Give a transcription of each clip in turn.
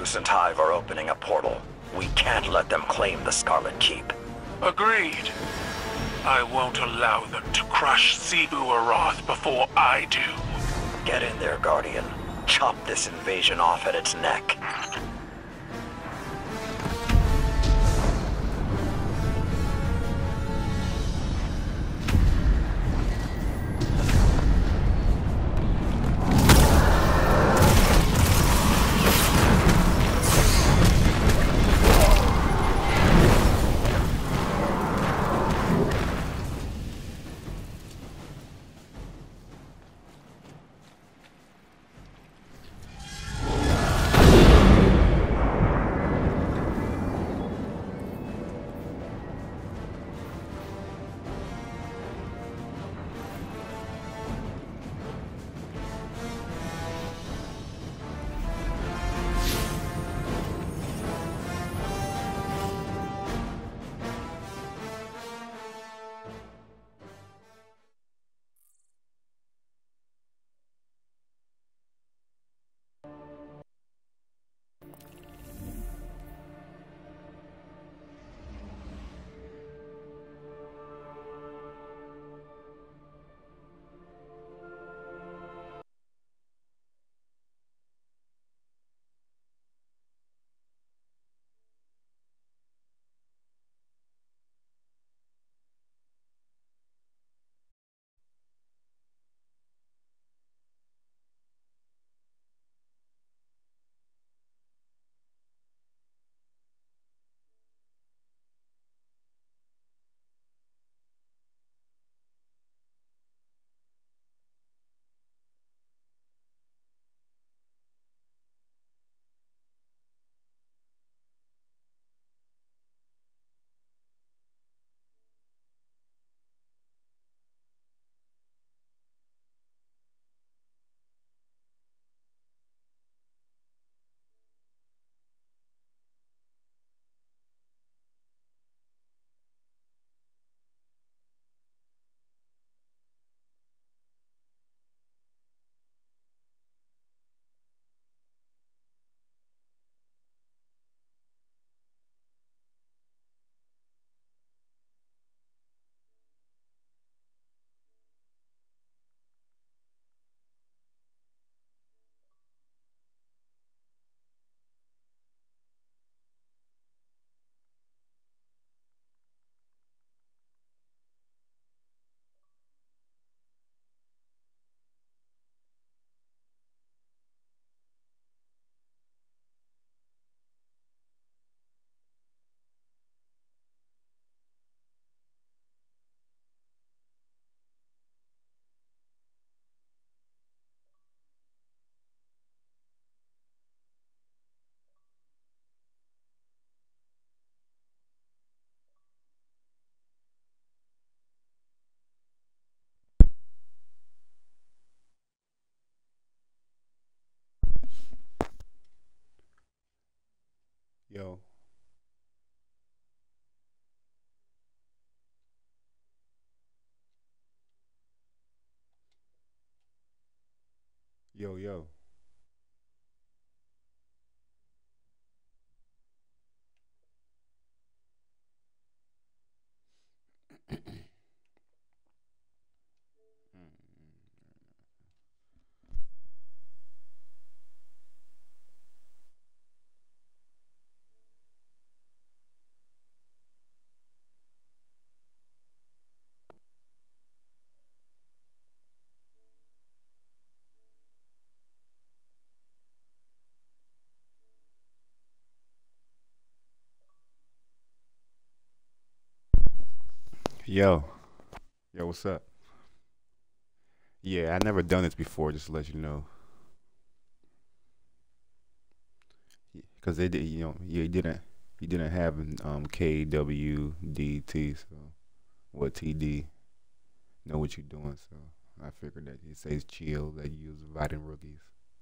Luce and Hive are opening a portal. We can't let them claim the Scarlet Keep. Agreed. I won't allow them to crush Cebu Arath before I do. Get in there, Guardian. Chop this invasion off at its neck. Yo, yo. Yo, yo, what's up? Yeah, I never done this before, just to let you know. Because they did, you didn't have KWDT, so what TD know what you're doing, so I figured that it says chill that you use inviting rookies.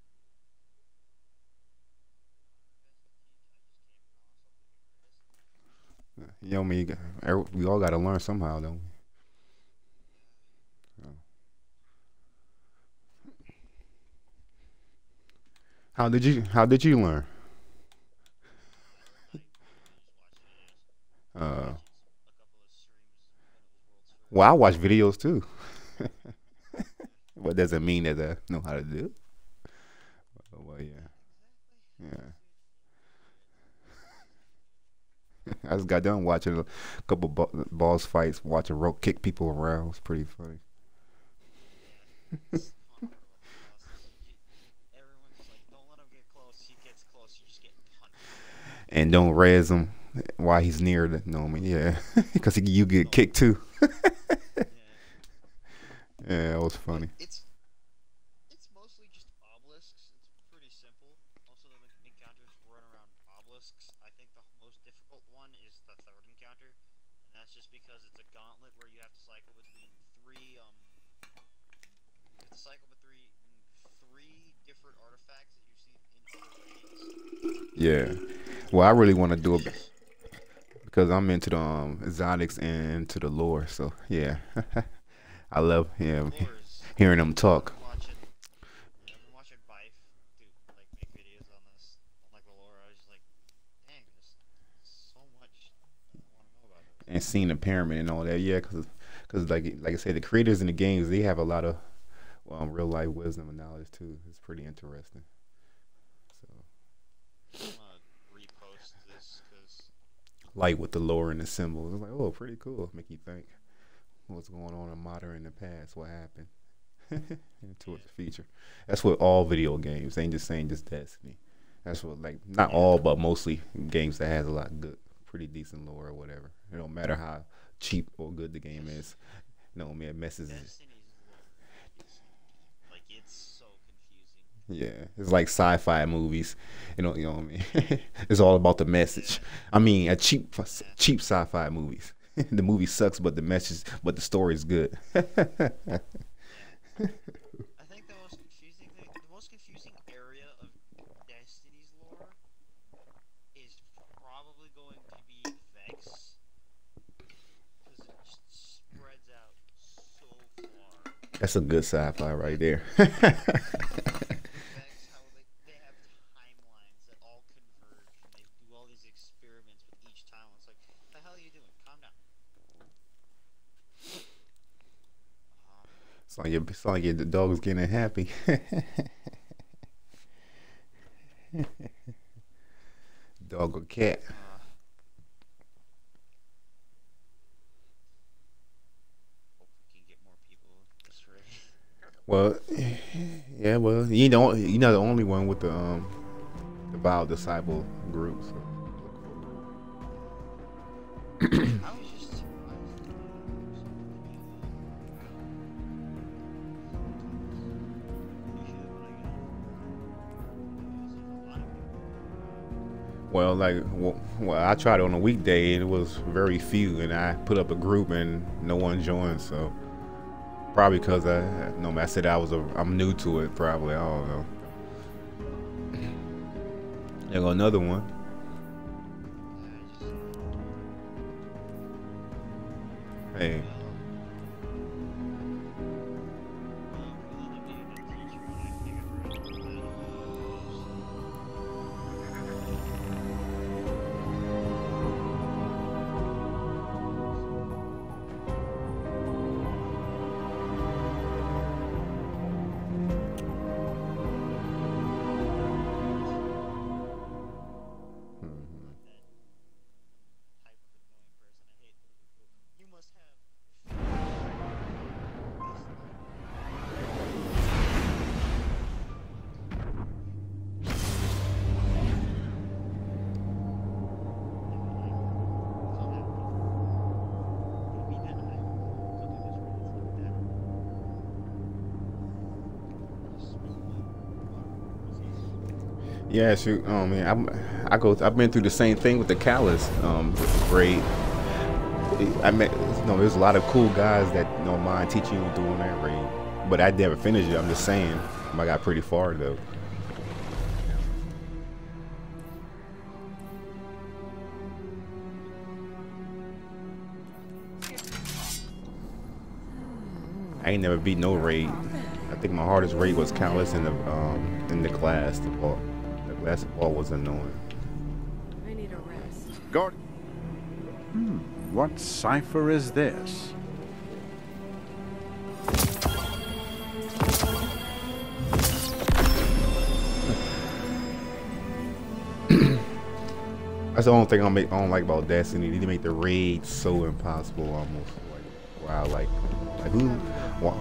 You know what I mean? We all got to learn somehow, don't we? So, how did you learn? Well, I watch videos too. What doesn't mean that I know how to do it. Well, yeah, yeah. I just got done watching a couple balls fights, watching Roke kick people around. It's pretty funny. And don't res him while he's near the no man, yeah, because you get kicked too. Yeah, it was funny. It's mostly just obelisks. It's pretty simple. Most of the encounters run around obelisks. I think the most difficult one is the third encounter, and that's just because it's a gauntlet where you have to cycle between three different artifacts that you've seen in other games. Yeah. Well, I really want to do it because I'm into the exotics and to the lore. So yeah, I love hearing them talk. I've been watching Bife do like make videos on this, on like the lore. I was just like, dang, there's so much I want to know about it. And seeing the pyramid and all that, yeah, because like I said, the creators in the games, they have a lot of real life wisdom and knowledge too. It's pretty interesting. So I'm gonna repost this because like with the lore and the symbols, it's like, oh, pretty cool. Make you think what's going on in modern in the past, what happened into the future. That's what all video games. They ain't just saying just Destiny. That's what, like, not all, but mostly games that has a lot of good, pretty decent lore or whatever. It don't matter how cheap or good the game is. No, man, it messes. Destiny's lore is like it's so confusing. Yeah, it's like sci-fi movies. You know what I mean. It's all about the message. I mean, a cheap sci-fi movies. The movie sucks, but the message, but the story is good. I think the most confusing area of Destiny's lore is probably going to be Vex, because it just spreads out so far. That's a good sci-fi right there. Vex, how they have timelines that all converge, and they do all these experiments with each timeline. It's like, what the hell are you doing? Calm down. It's like the dog's getting happy. Dog or cat. Hope we can get more people this raid. Well, yeah. Well, you're not the only one with the Vile Disciple group. So. I was just Well, I tried it on a weekday and it was very few, and I put up a group and no one joined. So probably because I said I'm new to it. Probably, I don't know. There go another one. Hey. Yeah, shoot. Man, I've been through the same thing with the Callus grade. There's a lot of cool guys that don't mind teaching you doing that raid, but I never finished it. I'm just saying, I got pretty far though. I ain't never beat no raid. I think my hardest raid was Callus in the glass. The glass ball was annoying. I need a rest. Guard. What cipher is this? That's the only thing I don't like about Destiny. They make the raids so impossible almost. Like, wow, like who? Wow.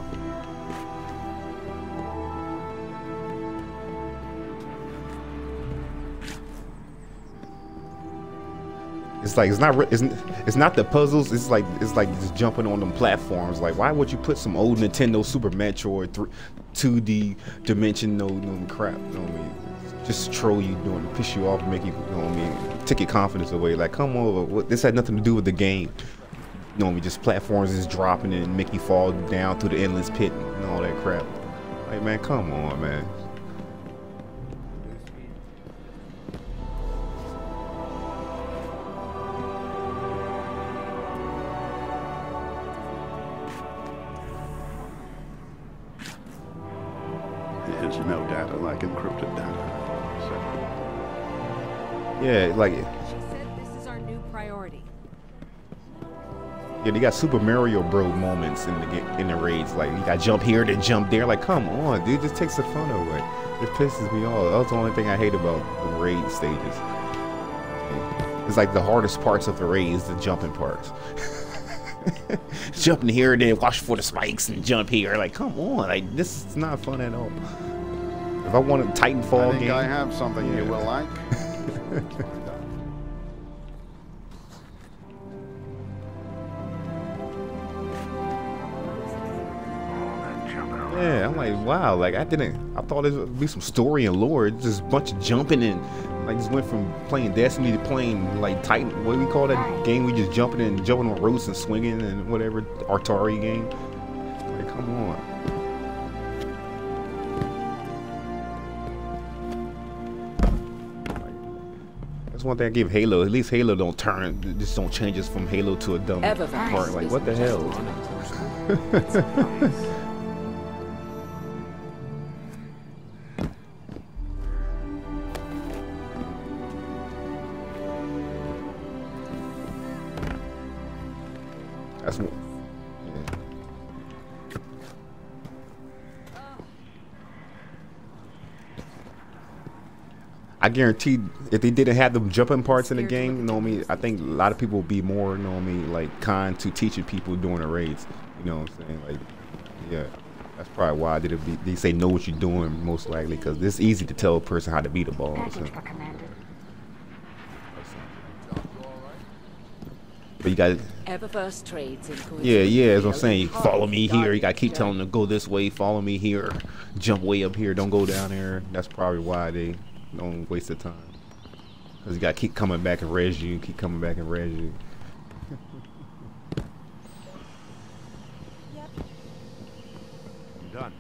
It's like it's not the puzzles. It's like just jumping on them platforms. Like, why would you put some old Nintendo Super Metroid 2D dimensional crap? You know what I mean? Just troll you, piss you off, and make you, you know what I mean, take your confidence away. Like, come over. This had nothing to do with the game. You know what I mean? Just platforms is dropping and make you fall down through the endless pit and all that crap. Like, man, come on, man. There's no data like encrypted data. Yeah, like. She said this is our new priority. Yeah, they got Super Mario Bros. Moments in the raids. Like, you got jump here, then jump there. Like, come on, dude, just takes the fun away. It pisses me off. That's the only thing I hate about the raid stages. It's like the hardest parts of the raid is the jumping parts. Jumping here, then watch for the spikes and jump here. Like, come on, like, this is not fun at all. If I want a Titanfall I think game, I have something you will like. yeah, I'm like, wow, like I thought there would be some story and lore. It's just a bunch of jumping and like just went from playing Destiny to playing like Titan. What do we call that game? We just jumping on ropes and swinging and whatever Atari game. Like, come on. That's one thing I give Halo. At least Halo don't change us from Halo to a dumb part. Like, what the hell? That's what. I guarantee if they didn't have the jumping parts in the game, you know what I mean, I think a lot of people would be more, you know what I mean, like kind to teaching people during the raids. You know what I'm saying? Like, yeah, that's probably why they say know what you're doing most likely, because it's easy to tell a person how to beat a ball. So. But you got Eververse trades in yeah, as I'm saying, follow me here. You gotta keep telling them to go this way, follow me here, jump way up here, don't go down there. That's probably why they don't waste the time. Cause you gotta keep coming back and res you, keep coming back and res you. Done.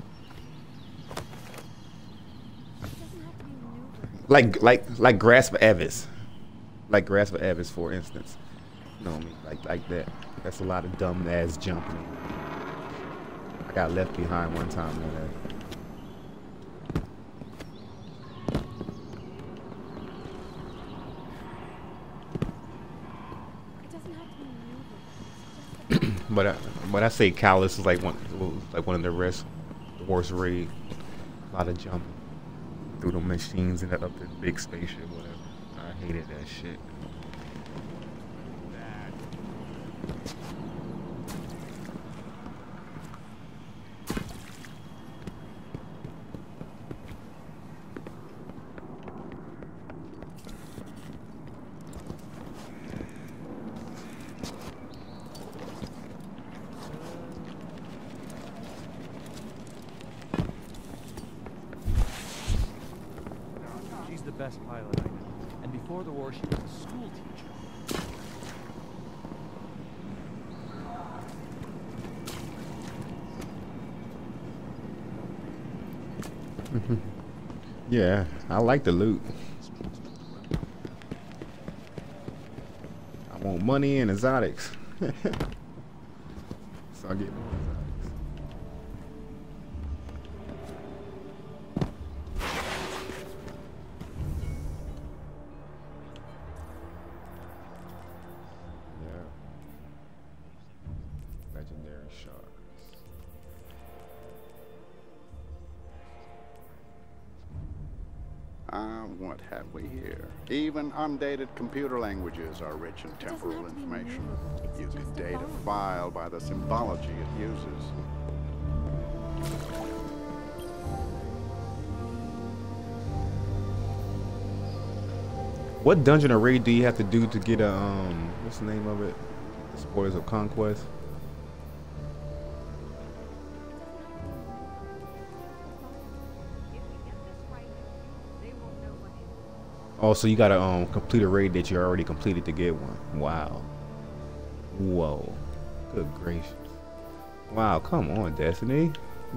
Like Grasp of Evis. Like Grasp of Evis, for instance. You know what I mean? Like that. That's a lot of dumb ass jumping. I got left behind one time on that. But I say Callus is like one of the worst raid. A lot of jumping through the machines and up the big spaceship, whatever. I hated that shit. She's the best pilot I know. And before the war, she was a school teacher. Yeah, I like the loot. I want money and exotics. So I get more exotics. Yeah. Legendary sharks. Ah, what have we here? Even undated computer languages are rich in temporal information. You could date a file by the symbology it uses. What dungeon or raid do you have to do to get a what's the name of it? Spoils of Conquest. Oh, so you gotta complete a raid that you already completed to get one. Wow. Whoa. Good gracious. Wow, come on, Destiny.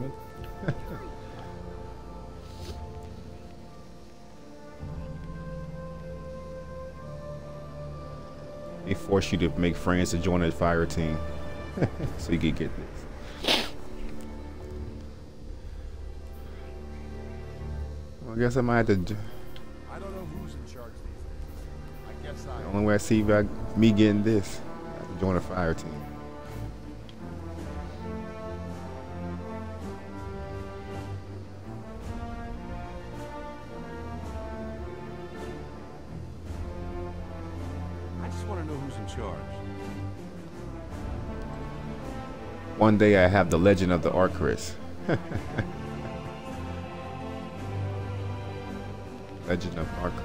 They force you to make friends to join a fire team so you can get this. Well, I guess I might have to. I don't know who's in charge these days. I guess The only way I see me getting this, I have to join a fire team. I just want to know who's in charge. One day I have the Legend of the Arcris. Legend of Arcris.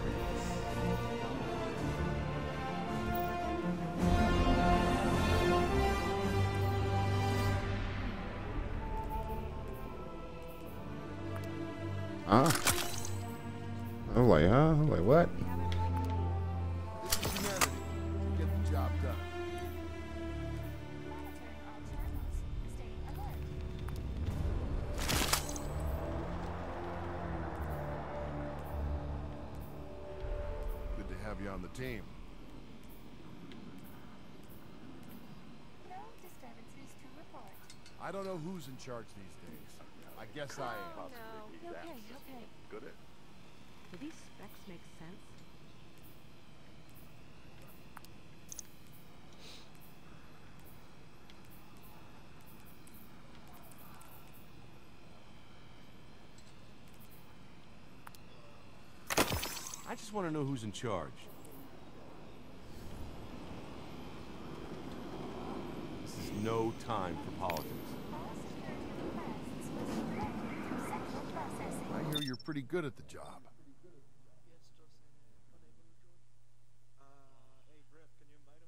Huh? I'm like, huh? I'm like, what? Humanity. Get the job done. Good to have you on the team. No disturbances to report. I don't know who's in charge these days. I guess I am. Oh, no. Okay, okay. Good at. Do these specs make sense? I just want to know who's in charge. This is no time for politics. I hear you're pretty good at the job. Hey, Griff, can you invite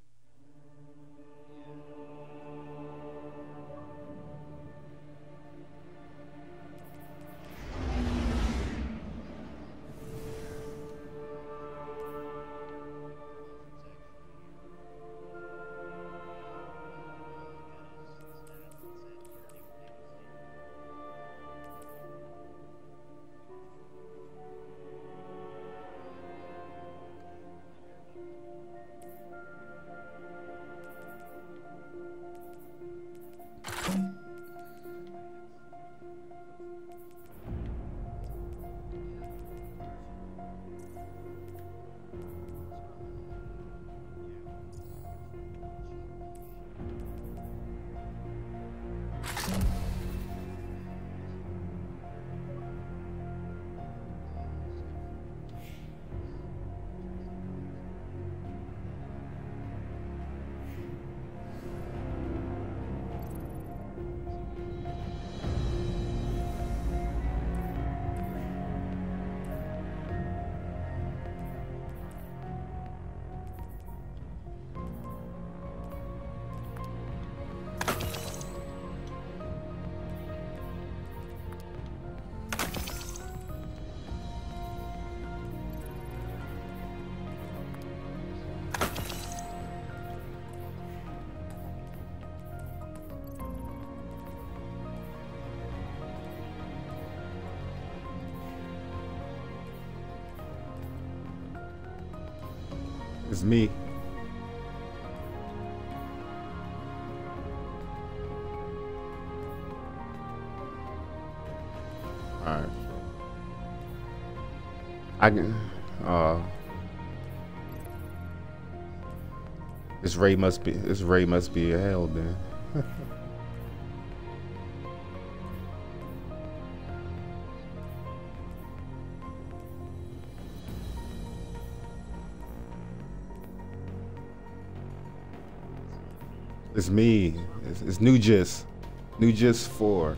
It's me. Alright. I can this raid must be a hell then. It's me. It's New Gist. New Gist 4.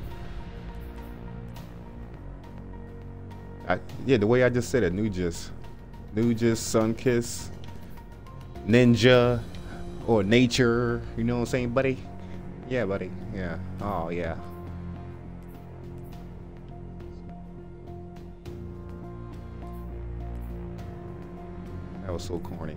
Yeah, the way I just said it, New Gist. New Gist, Sunkiss, Ninja, or Nature. You know what I'm saying, buddy? Yeah, buddy. Yeah. Oh, yeah. That was so corny.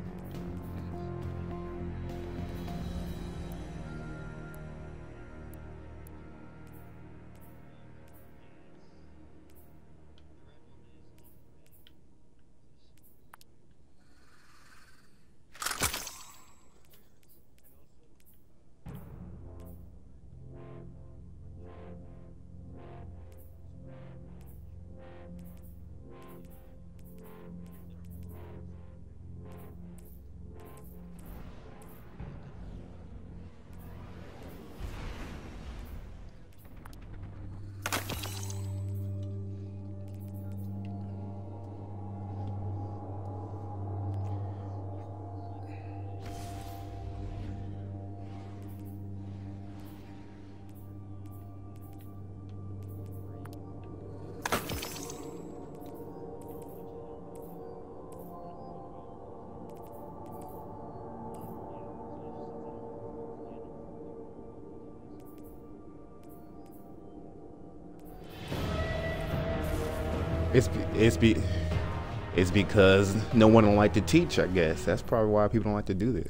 It's because no one don't like to teach, I guess. That's probably why people don't like to do this.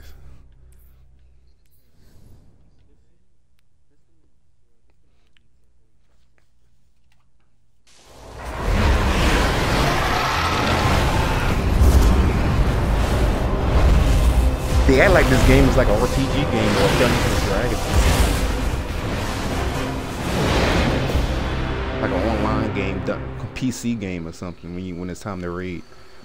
They act like this game is like an RPG game or Dungeons and Dragons. Like an online game, PC game or something when it's time to raid.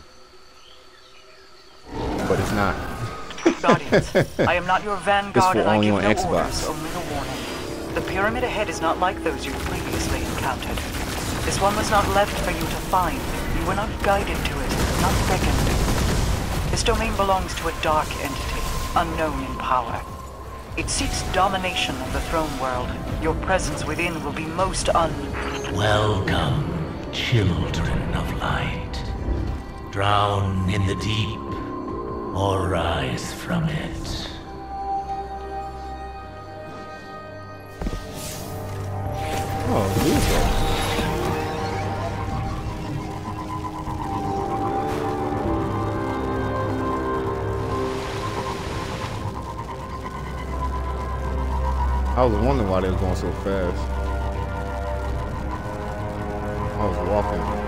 But it's not. Guardians, I am not your vanguard and I only give on no Xbox. orders, only a warning. The pyramid ahead is not like those you previously encountered. This one was not left for you to find. You were not guided to it, not beckoned. This domain belongs to a dark entity, unknown in power. It seeks domination of the throne world. Your presence within will be most Welcome, children of light. Drown in the deep, or rise from it. Oh, music. I was wondering why they was going so fast. I was walking.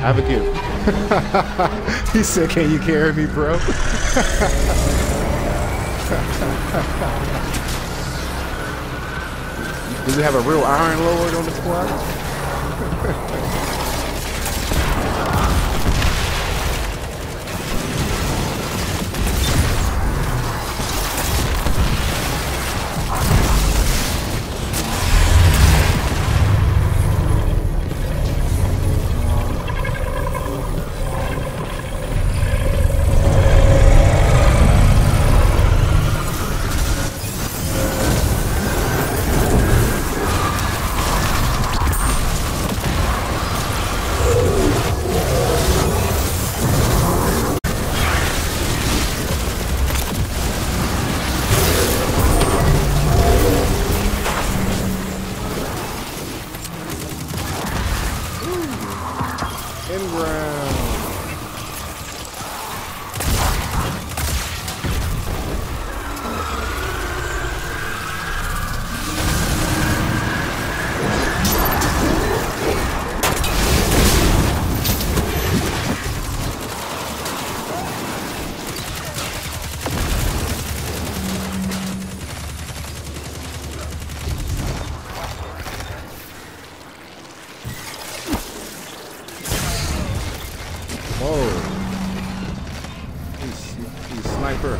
have a gift. He said, "Can you carry me, bro?" Do we have a real Iron Lord on the squad? Sniper.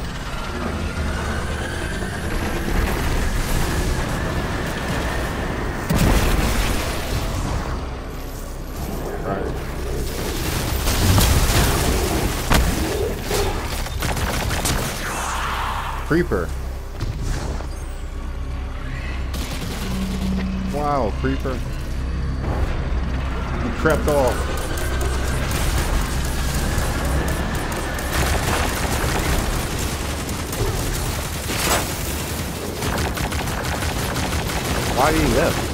Right. Creeper. Wow, Creeper. You crept off. Why did he left?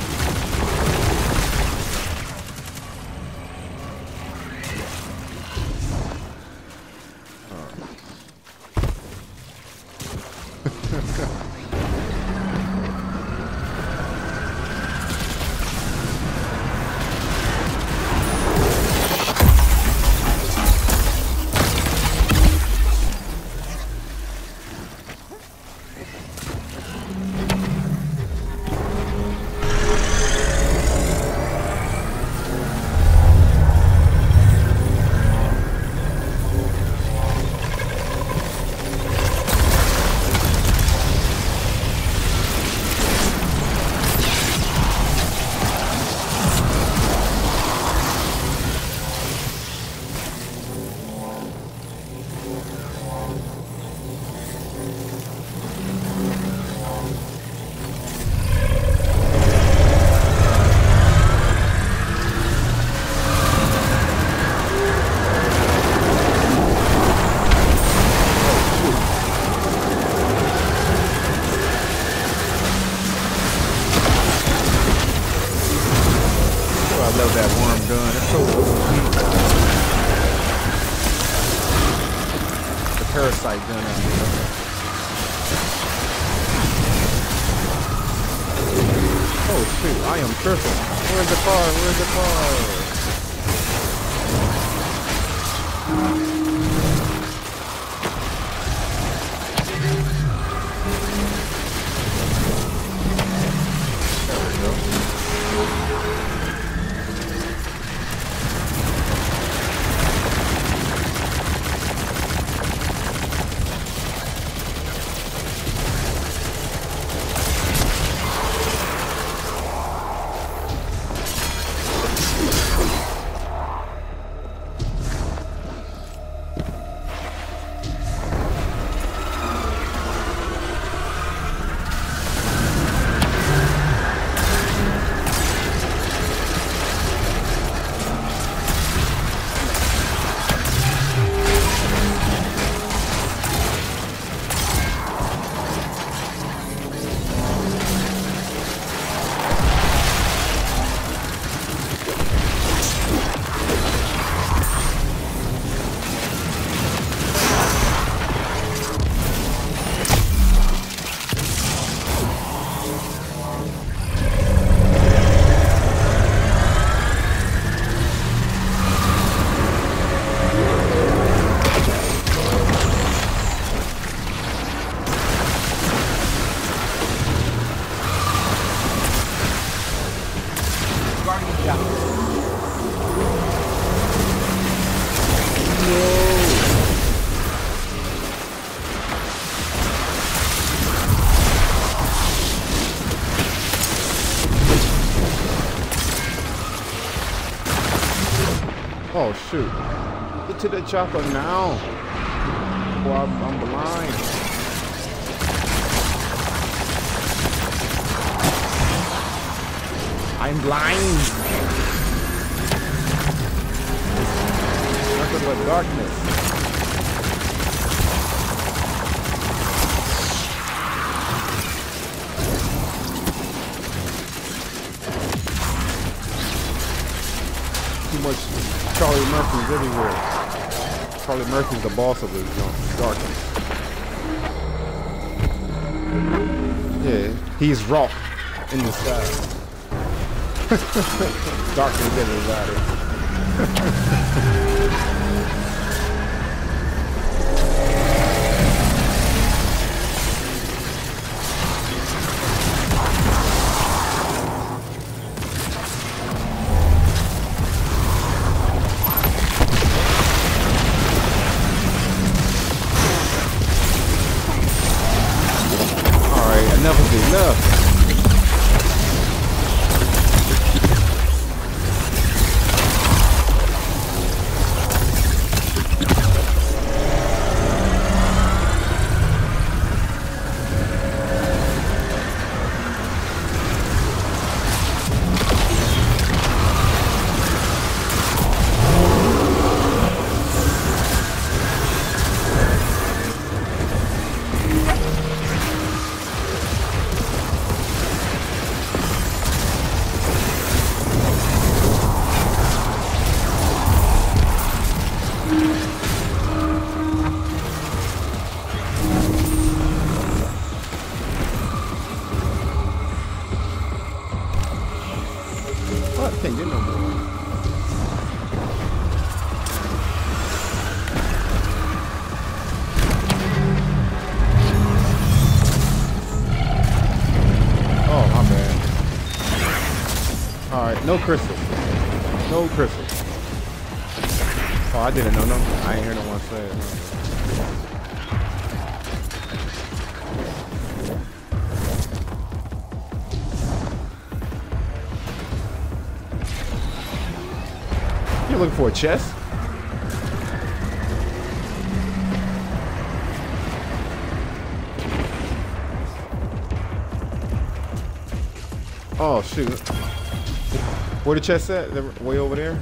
Parasite gun out here. Oh shoot, I am tripping. Where's the car? Where's the car? Guardian got this. Oh shoot. Get to the chopper now. Boy, I'm blind. I'm blind. Nothing but darkness. Too much Charlie Murphy's everywhere. Charlie Murphy's the boss of this darkness. Yeah, he's Rock in the sky. Darkness everybody. Enough is enough. Can't get no more. Oh, my bad. Alright, no crystal. No crystal. Oh, I didn't know. No, I ain't hear no one say it. You're looking for a chest? Oh shoot. Where the chest at? Way over there?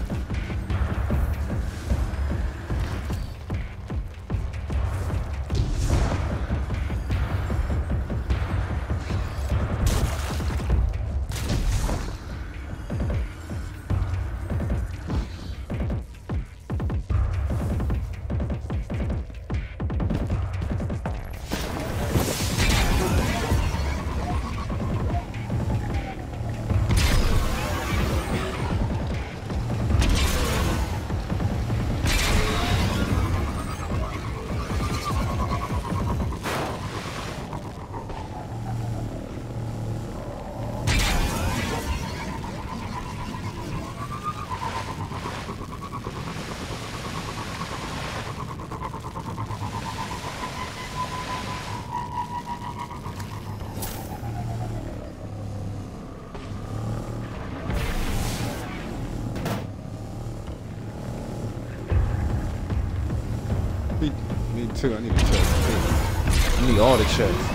Me too. I need a chest too. I need all the chests.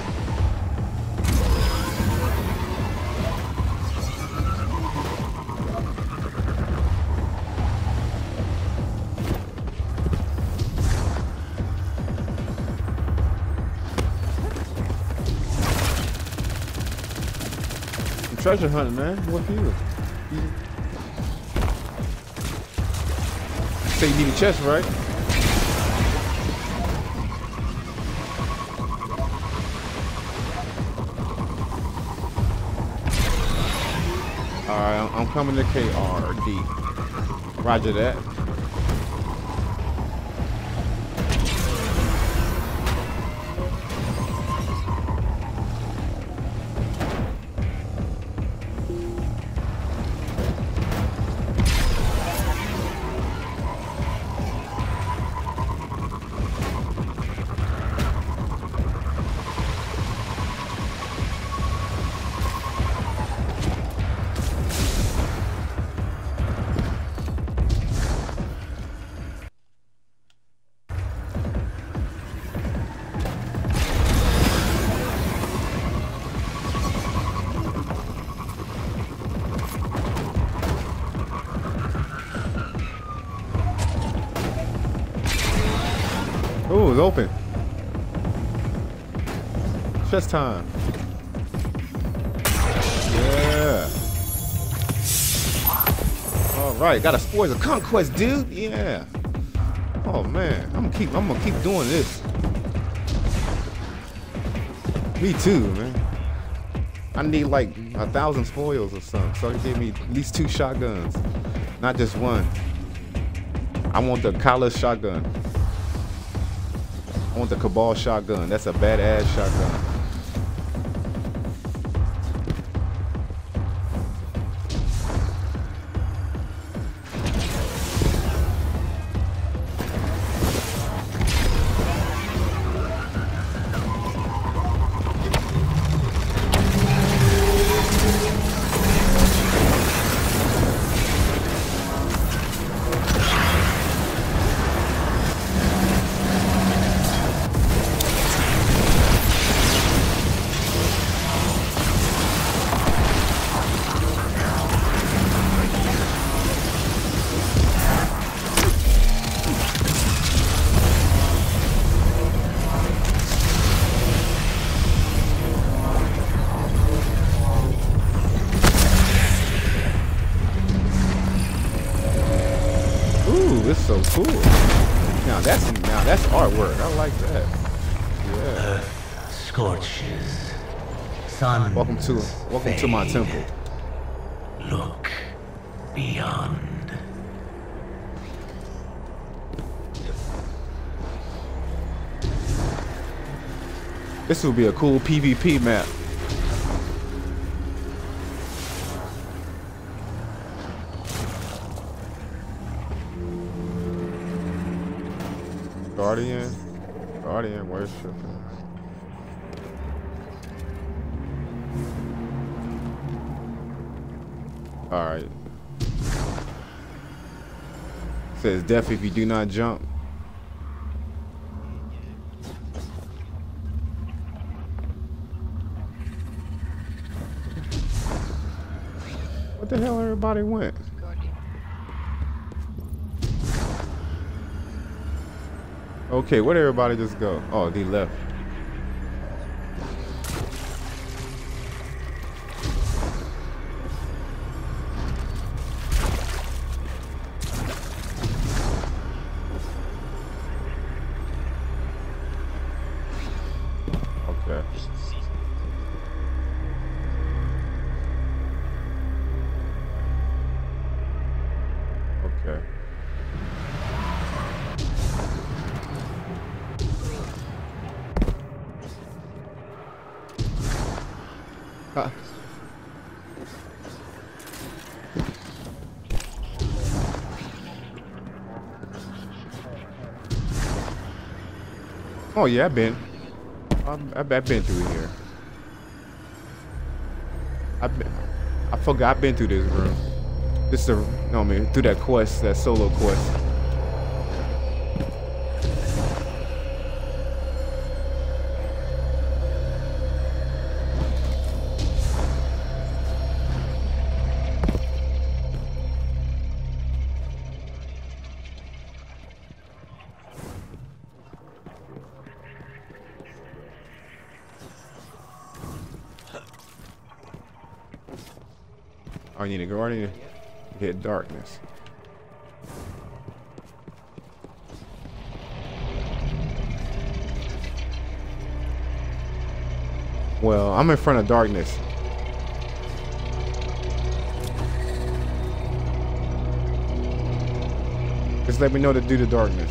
I'm treasure hunting, man. What for you? Say you need a chest, right? Alright, I'm coming to KRD. Roger that. was open. Chest time. Yeah. All right, got a Spoils of Conquest, dude. Yeah. Oh man, I'm gonna keep doing this. Me too, man. I need like 1,000 spoils or something, so he gave me at least 2 shotguns, not just one. I want the Kala shotgun. I want the Cabal shotgun. That's a badass shotgun. So cool. Now that's artwork. I like that. Yeah. Earth scorches. Sun. Welcome to my temple. Look beyond. This will be a cool PvP map. Guardian worship. All right. Says death if you do not jump. What the hell everybody went? Okay, where'd everybody just go? Oh, they left. Okay. Okay. Huh. Oh yeah, I've been through here. I forgot I've been through this room. This is through that quest, that solo quest. I need a guardian to hit darkness. Well, I'm in front of darkness. Just let me know to do the darkness.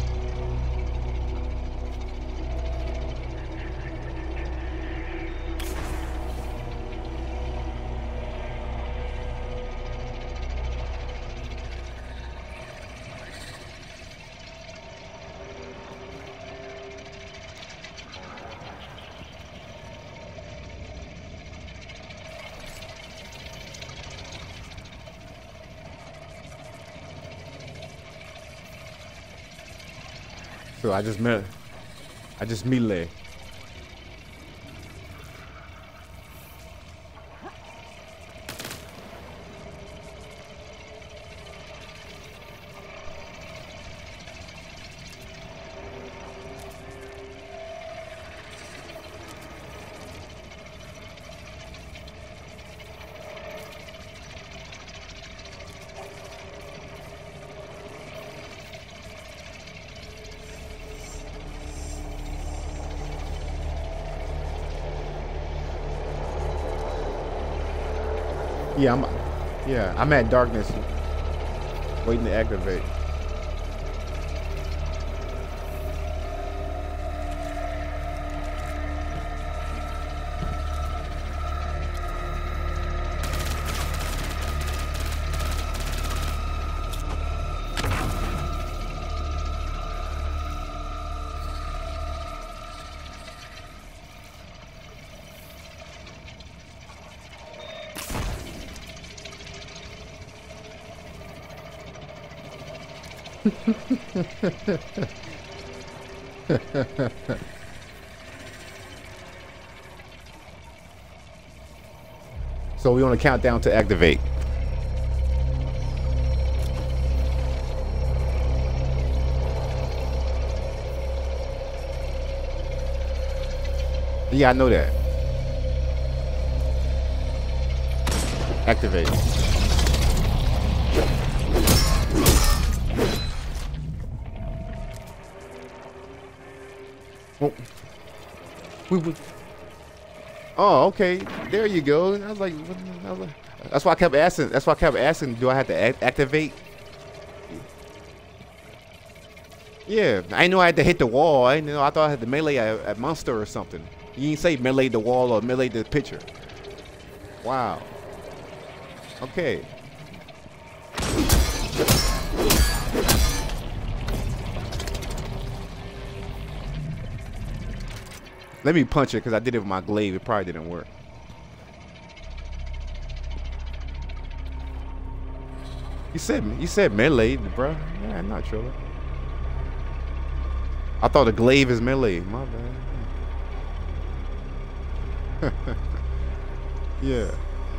So I just melee. Yeah, I'm at darkness, waiting to activate. So we on a countdown to activate. Yeah, I know that. Activate. Oh, okay. There you go. I was like, that's why I kept asking. That's why I kept asking. Do I have to activate? Yeah, I knew I had to hit the wall. I thought I had to melee a monster or something. You didn't say melee the wall or melee the picture. Wow. Okay. Let me punch it because I did it with my glaive. It probably didn't work. You said melee, bro. Yeah, I'm not sure. I thought the glaive is melee. My bad. Yeah.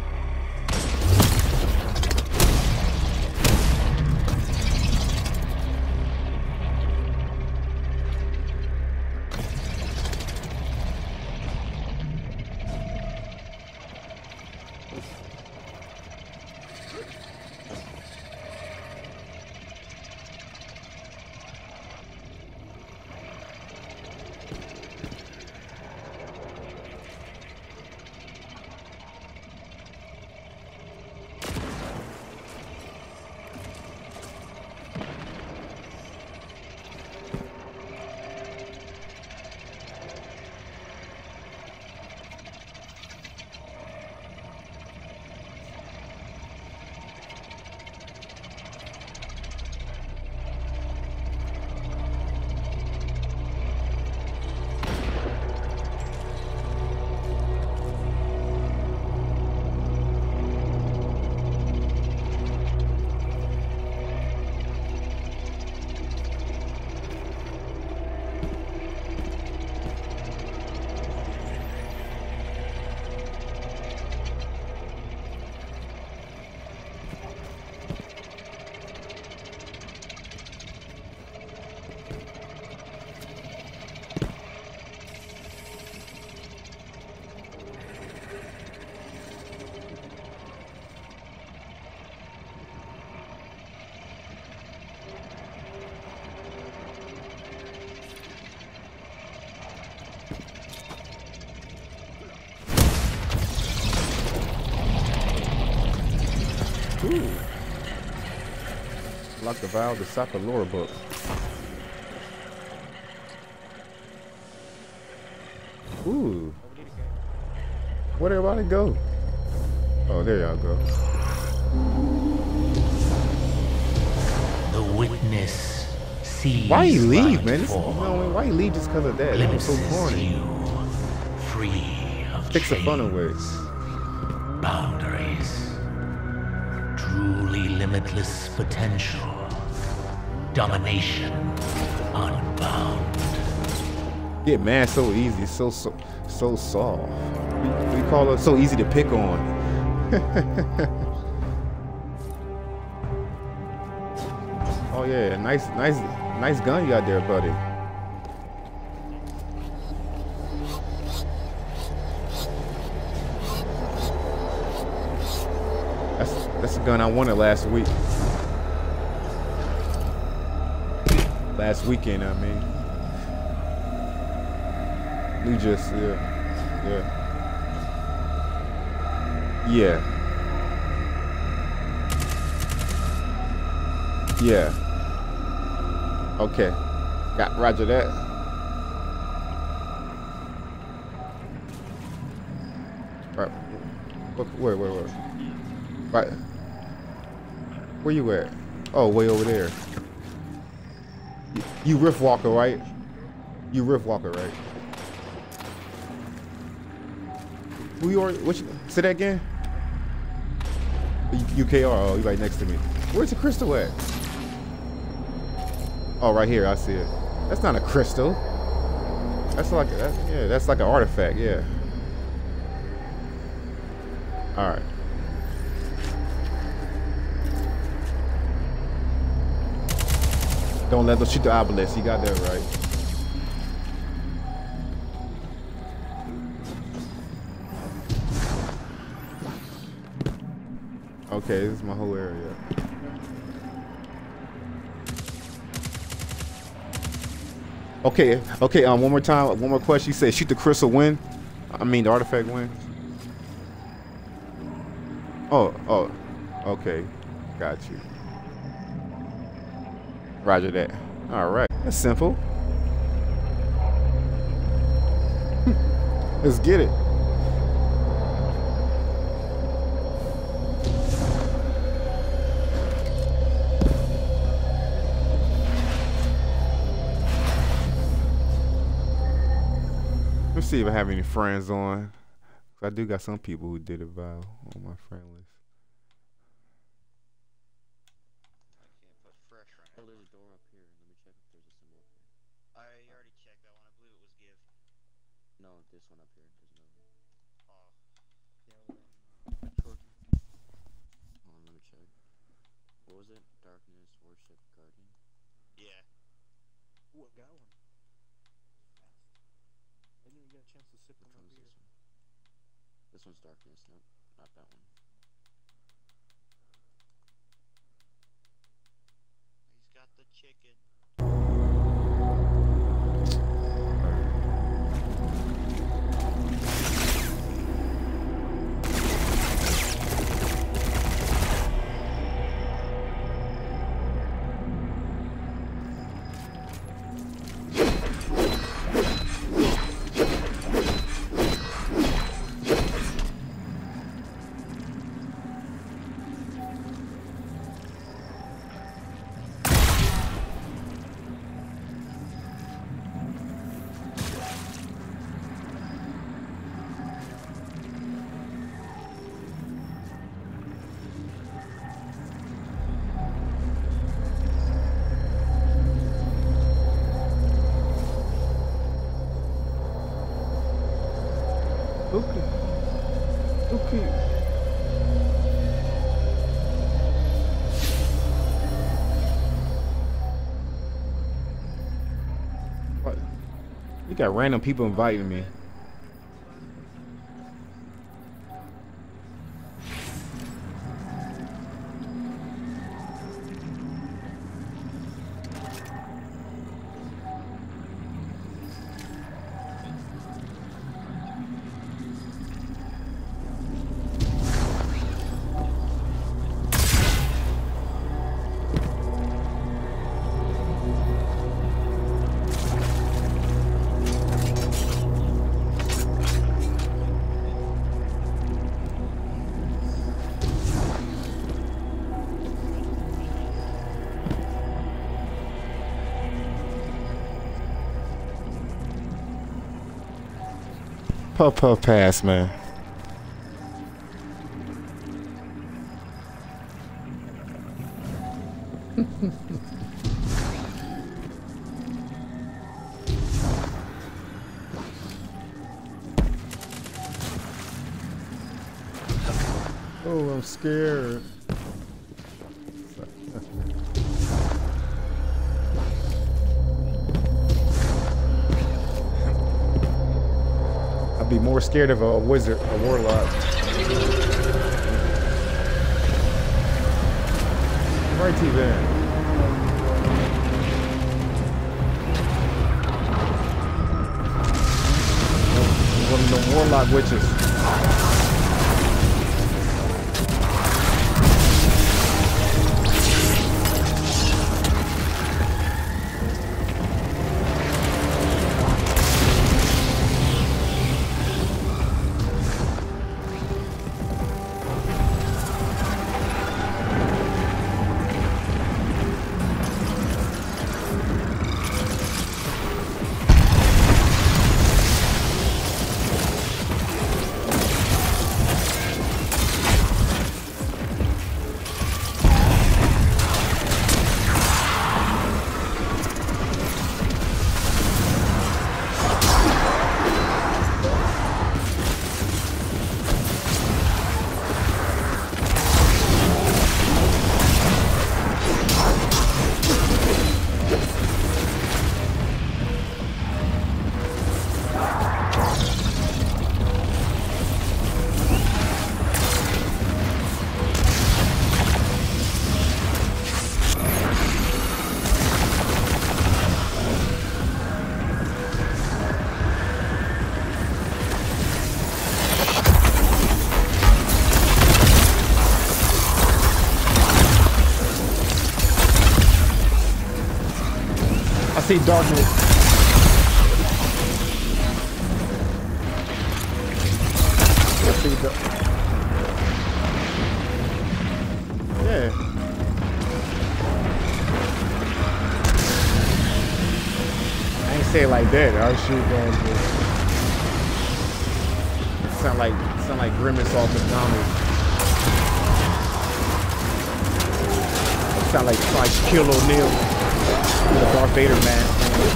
Ooh. Lock the valve to stop the lore book. Ooh. Where'd everybody go? Oh, there y'all go. The witness sees. Why you leave, right man? This, why you leave just because of that? That was so corny. Free of Fix the fun away. Boundaries. Truly limitless potential. Domination unbound. Get mad so easy, so soft. We call it so easy to pick on. Oh yeah, nice gun you got there, buddy. That's the gun I wanted last week. Last weekend, I mean. We just, yeah. Yeah. Okay. Got roger that. Right. Where? Right. Where you at? Oh, way over there. You Rift Walker, right? You Rift Walker, right? Who you are? What? Say that again. UKR. Oh, you right next to me. Where's the crystal at? Oh, right here. I see it. That's not a crystal. That's like that's like an artifact. Yeah. All right. Don't let them shoot the obelisk. You got that right. Okay, this is my whole area. Okay, one more time, one more question. You said shoot the crystal when? I mean the artifact when? Oh, okay. Got you. Roger that. Alright, that's simple. Let's get it. Let's see if I have any friends on. I do got some people who did a vow on my friend list. There's a door up here. Let me check if there's a symbol up here. I already checked that one. I believe it was give. No, this one up here. There's no. Oh. Yeah. Hold on, let me check. What was it? Darkness, worship, guardian. Yeah. Ooh, I got one. I didn't even get a chance to sip one up here. This one's darkness. Nope, not that one. He's got the chicken. Okay. What? You got random people inviting me. Puff pass, man. Oh, I'm scared. I'd be more scared of a wizard, a warlock. Right to there. One of the warlock witches. see darkness. I see the. Yeah. I ain't say it like that. I shoot guys. Sound like Grimace off McDonald's. Sound like Shaquille O'Neal with a Darth Vader mask.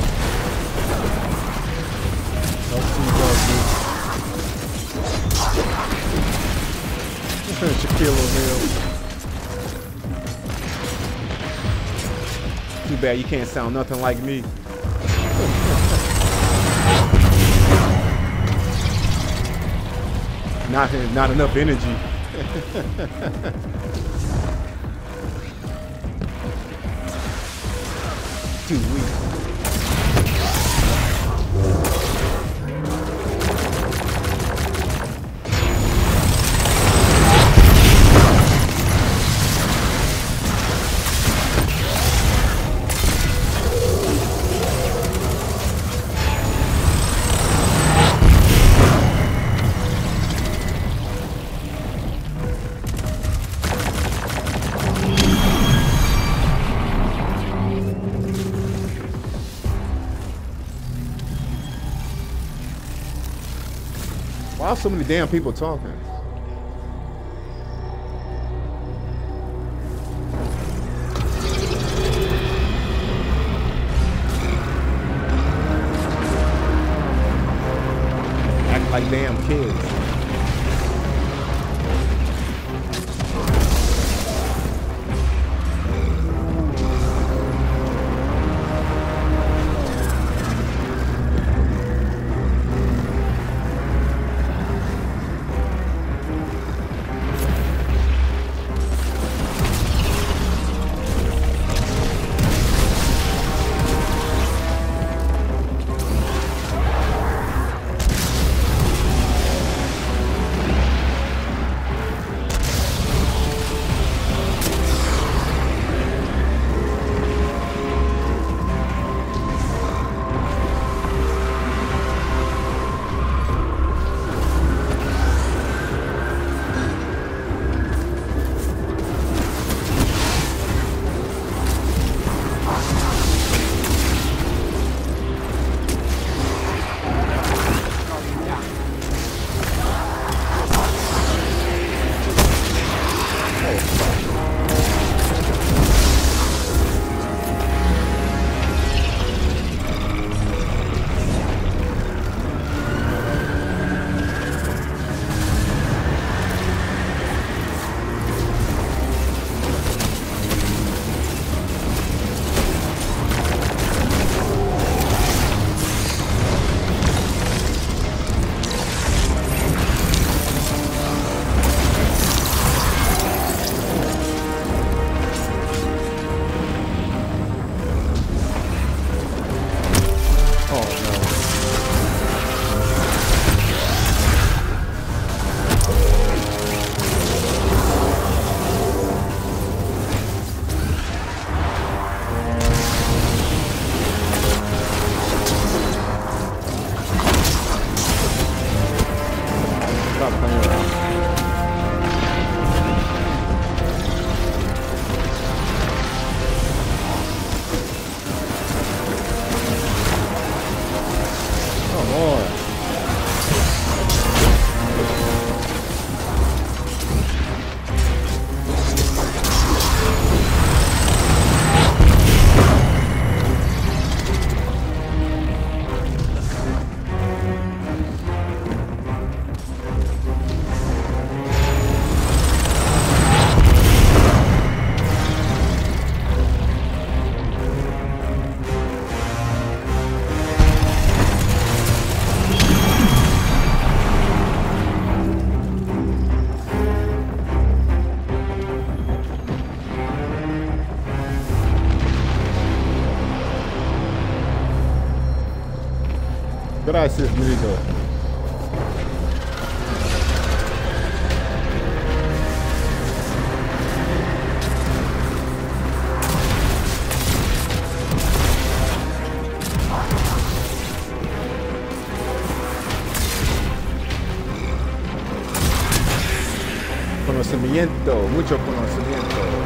Shaquille O'Neal. Too bad you can't sound nothing like me. Not enough energy. Too weak. Why are so many damn people talking? Act like damn kids. Gracias, Mirido. reconocimiento.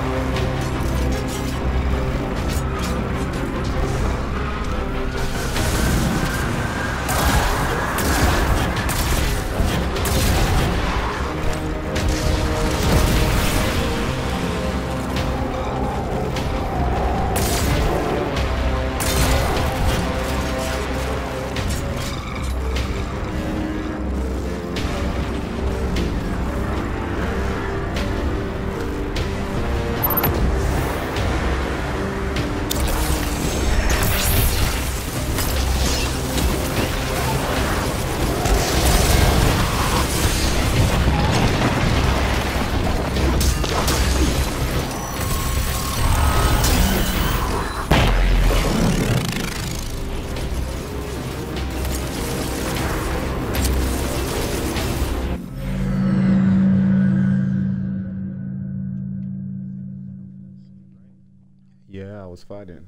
Yeah, I was fighting.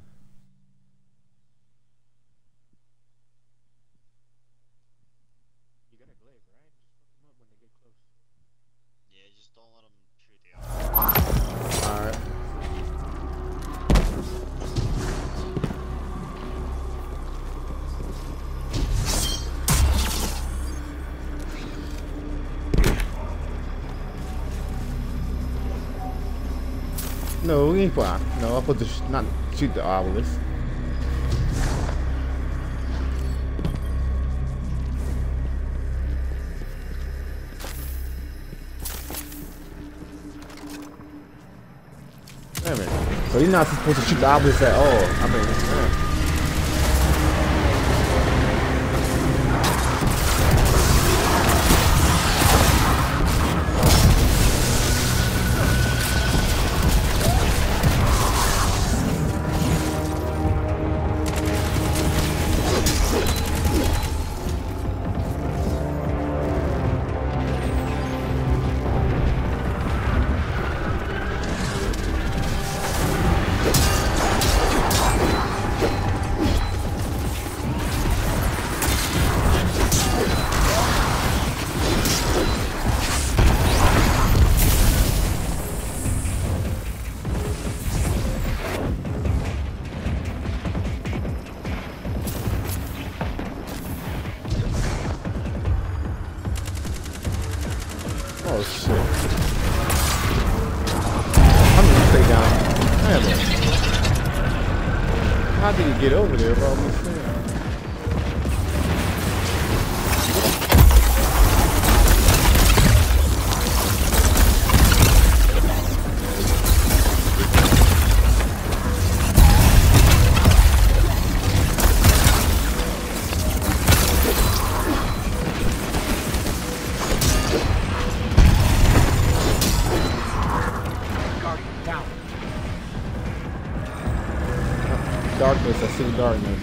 You got a glaive, right? Just fuck them up when they get close. Yeah, just don't let them shoot the Alright. No, we ain't fine. No, I put the not shoot the obelisk. Wait a minute. So you're not supposed to shoot the obelisk at all. I mean, yeah. Oh shit. I'm gonna stay down. Damn it. How did he get over there, bro? Darkness, I see darkness.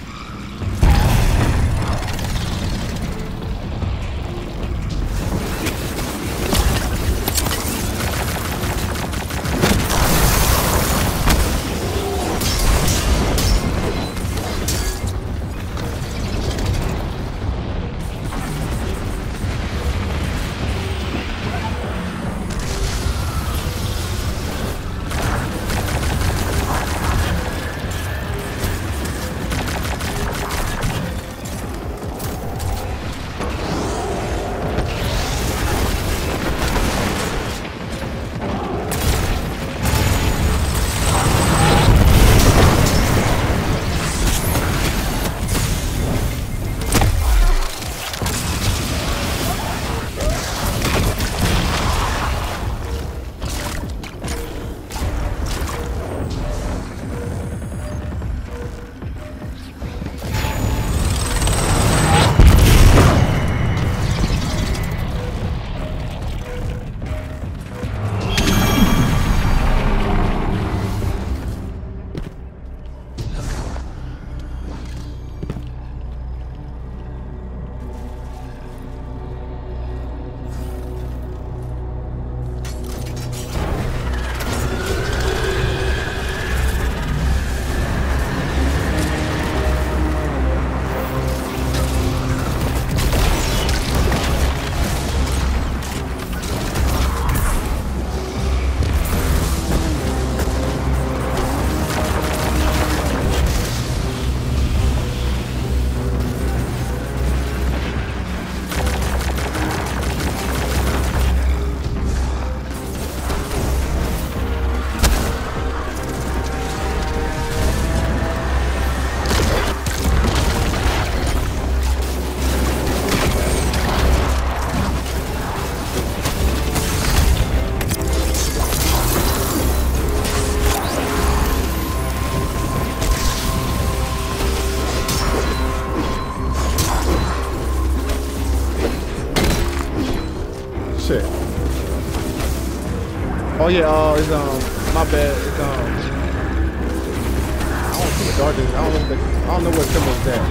Oh yeah, it's my bad. It's I don't see the darkness. I don't know what symbol is that.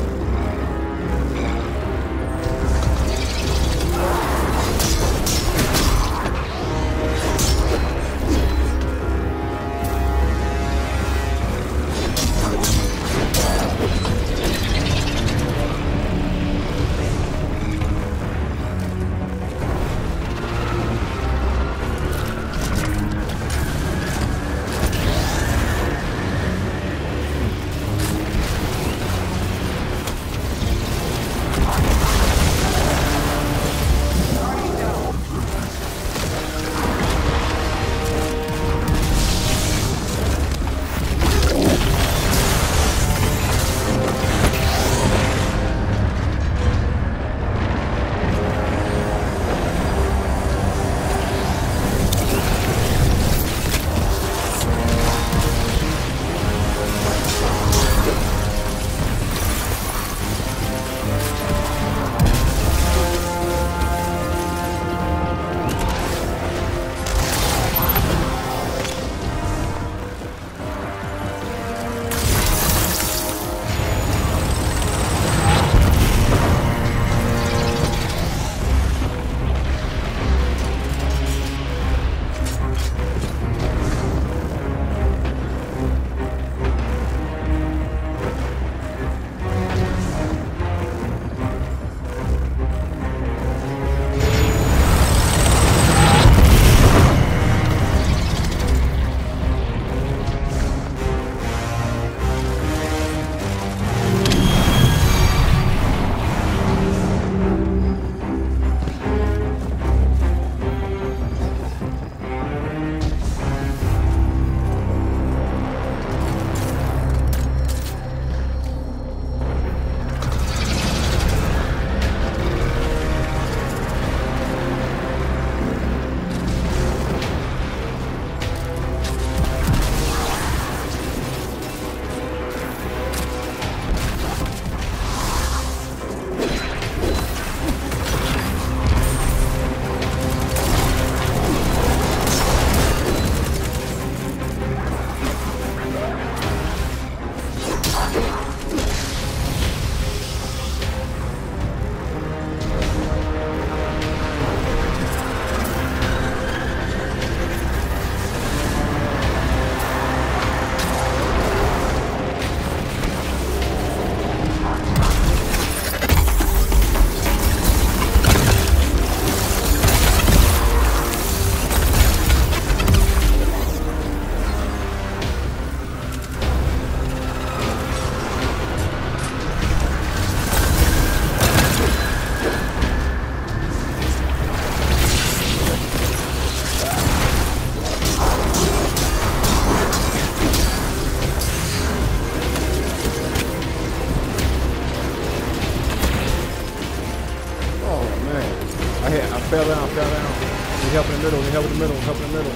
Fell down. We help in the middle, help in the middle.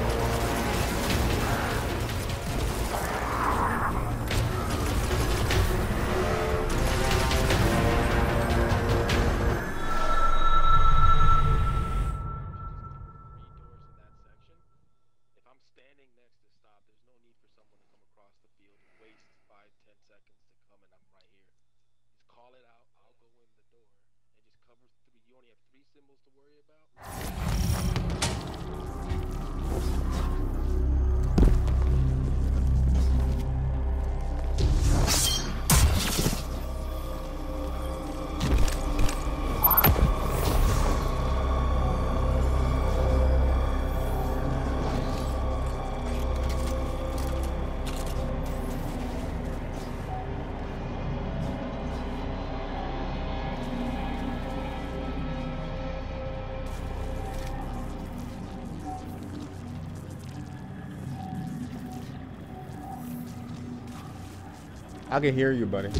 I can hear you, buddy.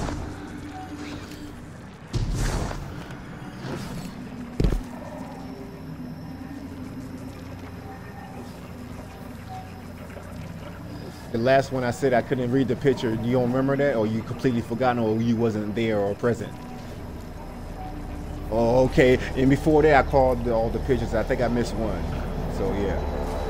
The last one I said I couldn't read the picture. You don't remember that, or you completely forgotten, or you wasn't there or present? Oh, okay. And before that, I called all the pictures. I think I missed one. So yeah.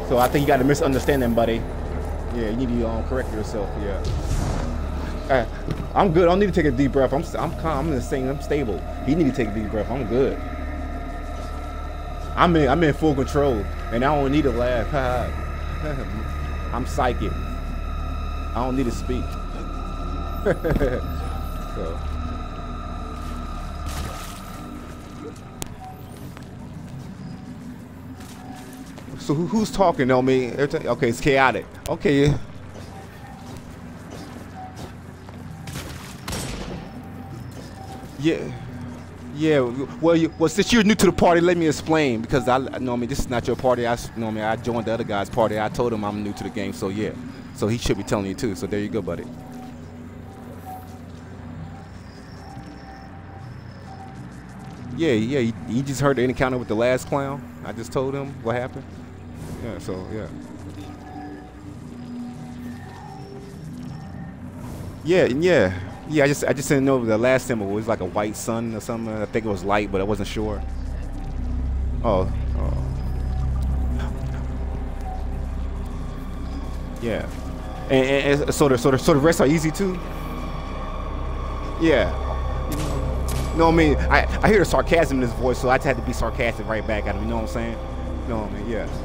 So I think you got a misunderstanding, buddy. Yeah, you need to correct yourself. Yeah. I'm good. I don't need to take a deep breath. I'm calm. I'm the same. I'm stable. You need to take a deep breath. I'm good. I'm in full control, and I don't need to laugh. I'm psychic. I don't need to speak. So who's talking on me? Okay, it's chaotic. Okay. Yeah. Well, since you're new to the party, let me explain, because I know, this is not your party. I joined the other guy's party. I told him I'm new to the game, so yeah. So he should be telling you too. So there you go, buddy. Yeah. You just heard the encounter with the last clown. I just told him what happened. Yeah. So yeah. Yeah, I just didn't know the last symbol was like a white sun or something. I think it was light, but I wasn't sure. Oh. Yeah. And so the rest are easy too. Yeah. No, I mean, I hear the sarcasm in his voice, so I just had to be sarcastic right back at him. You know what I'm saying? No, I mean, yeah.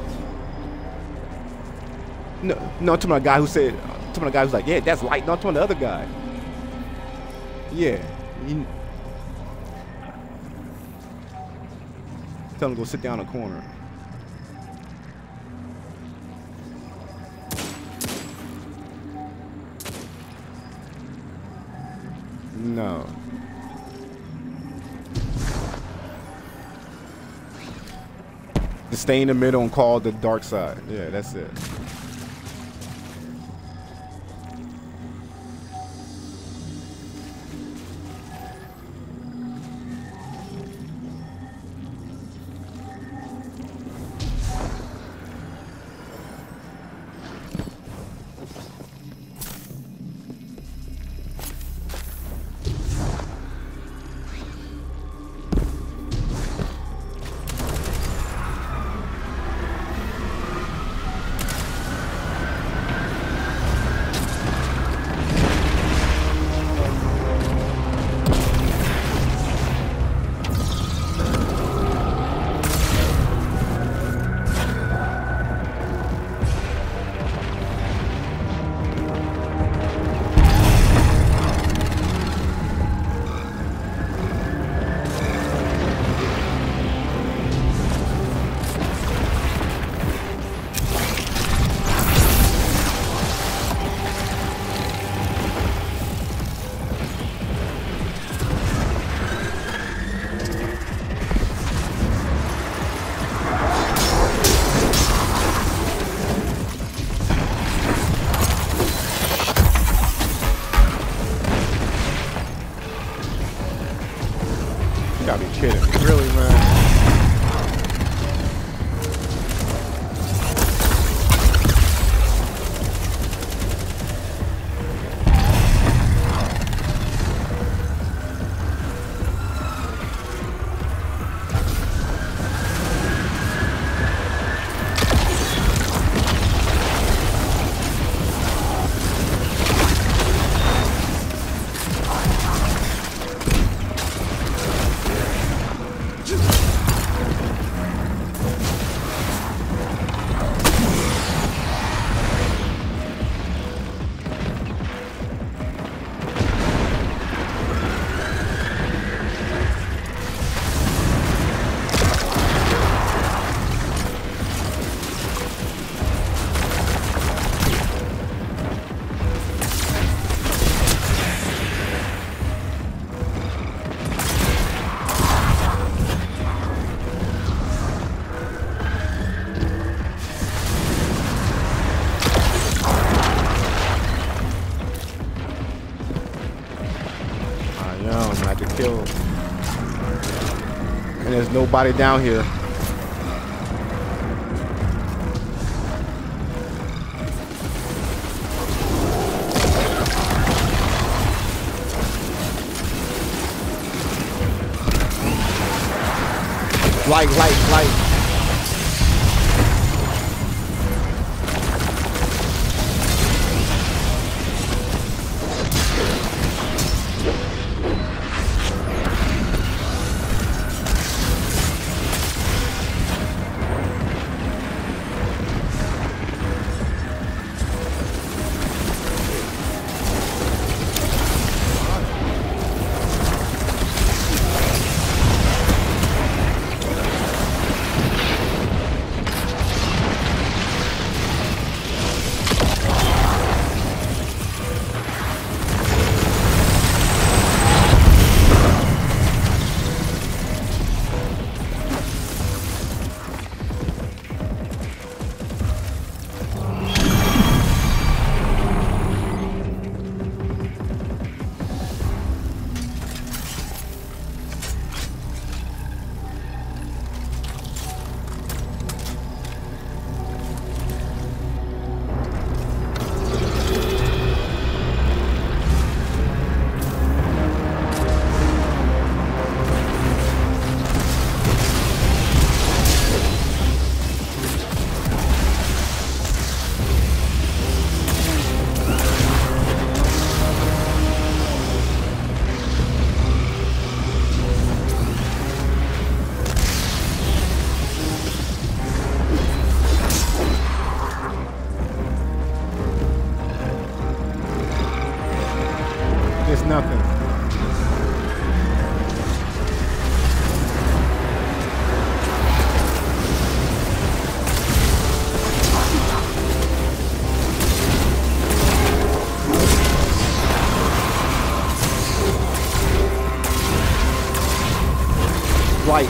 No, to my guy who said, to my guy who's like, yeah, that's light. No, to the other guy. Yeah. Tell him to go sit down in the corner. No. Just stay in the middle and call the dark side. Yeah, that's it. You gotta be kidding me. Really, man? And there's nobody down here. Light. nothing. Light.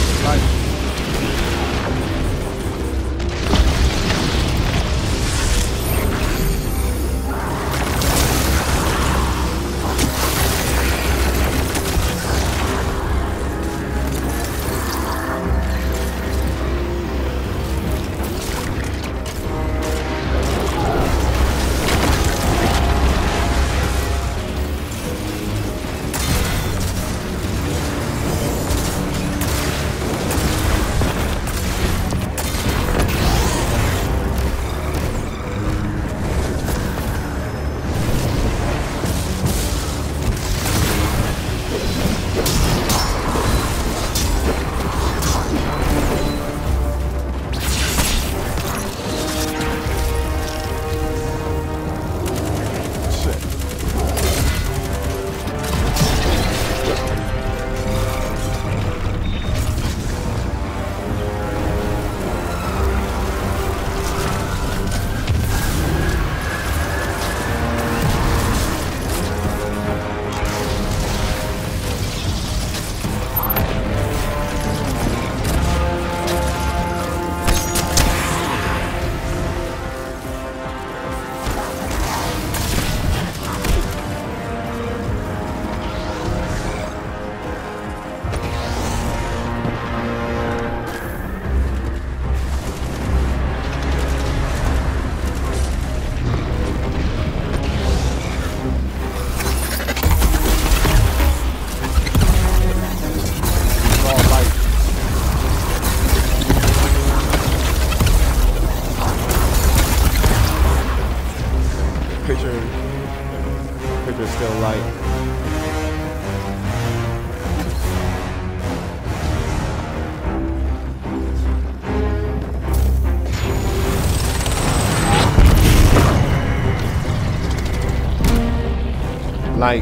Picture's still light. Light.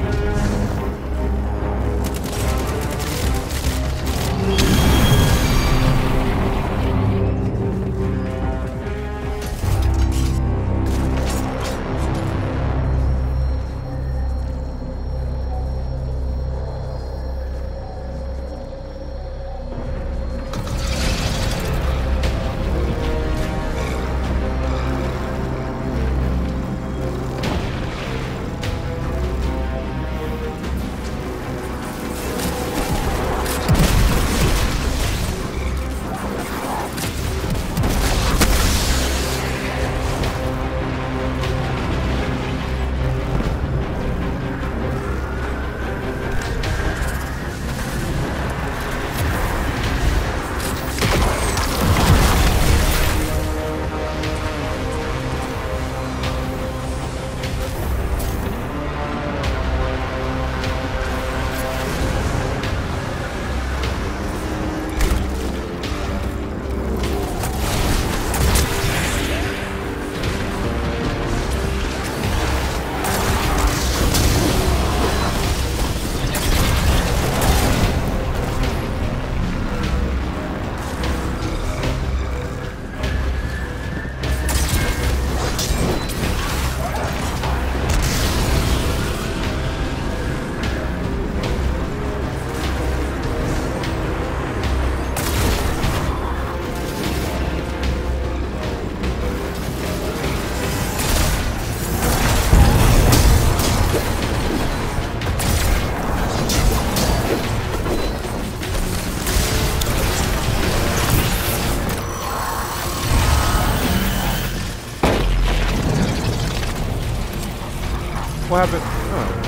What happened? Oh.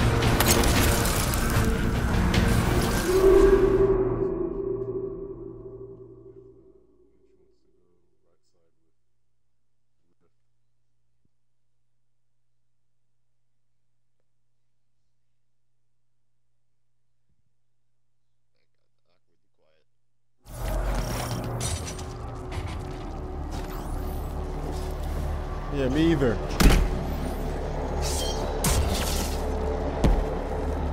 Yeah, me either.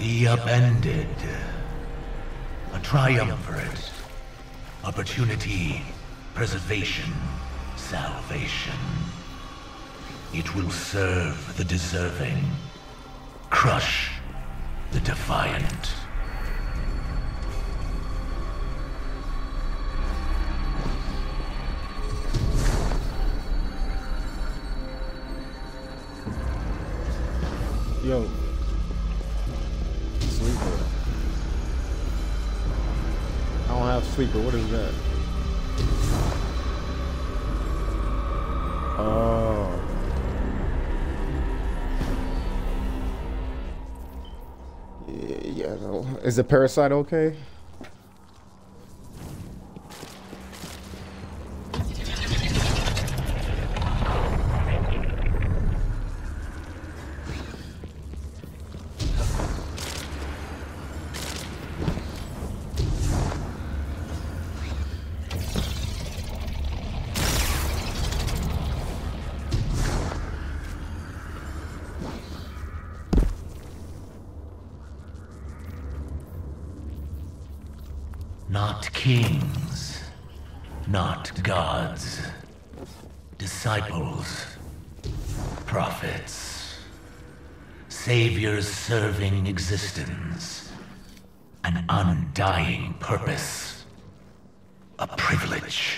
The upended. A triumvirate. Opportunity, preservation, salvation. It will serve the deserving. Crush the defiant. Yo. Sleeper. I don't have sleeper. What is that? Oh. Yeah. No. Is the parasite okay? Not kings, not gods, disciples, prophets, saviors serving existence, an undying purpose, a privilege.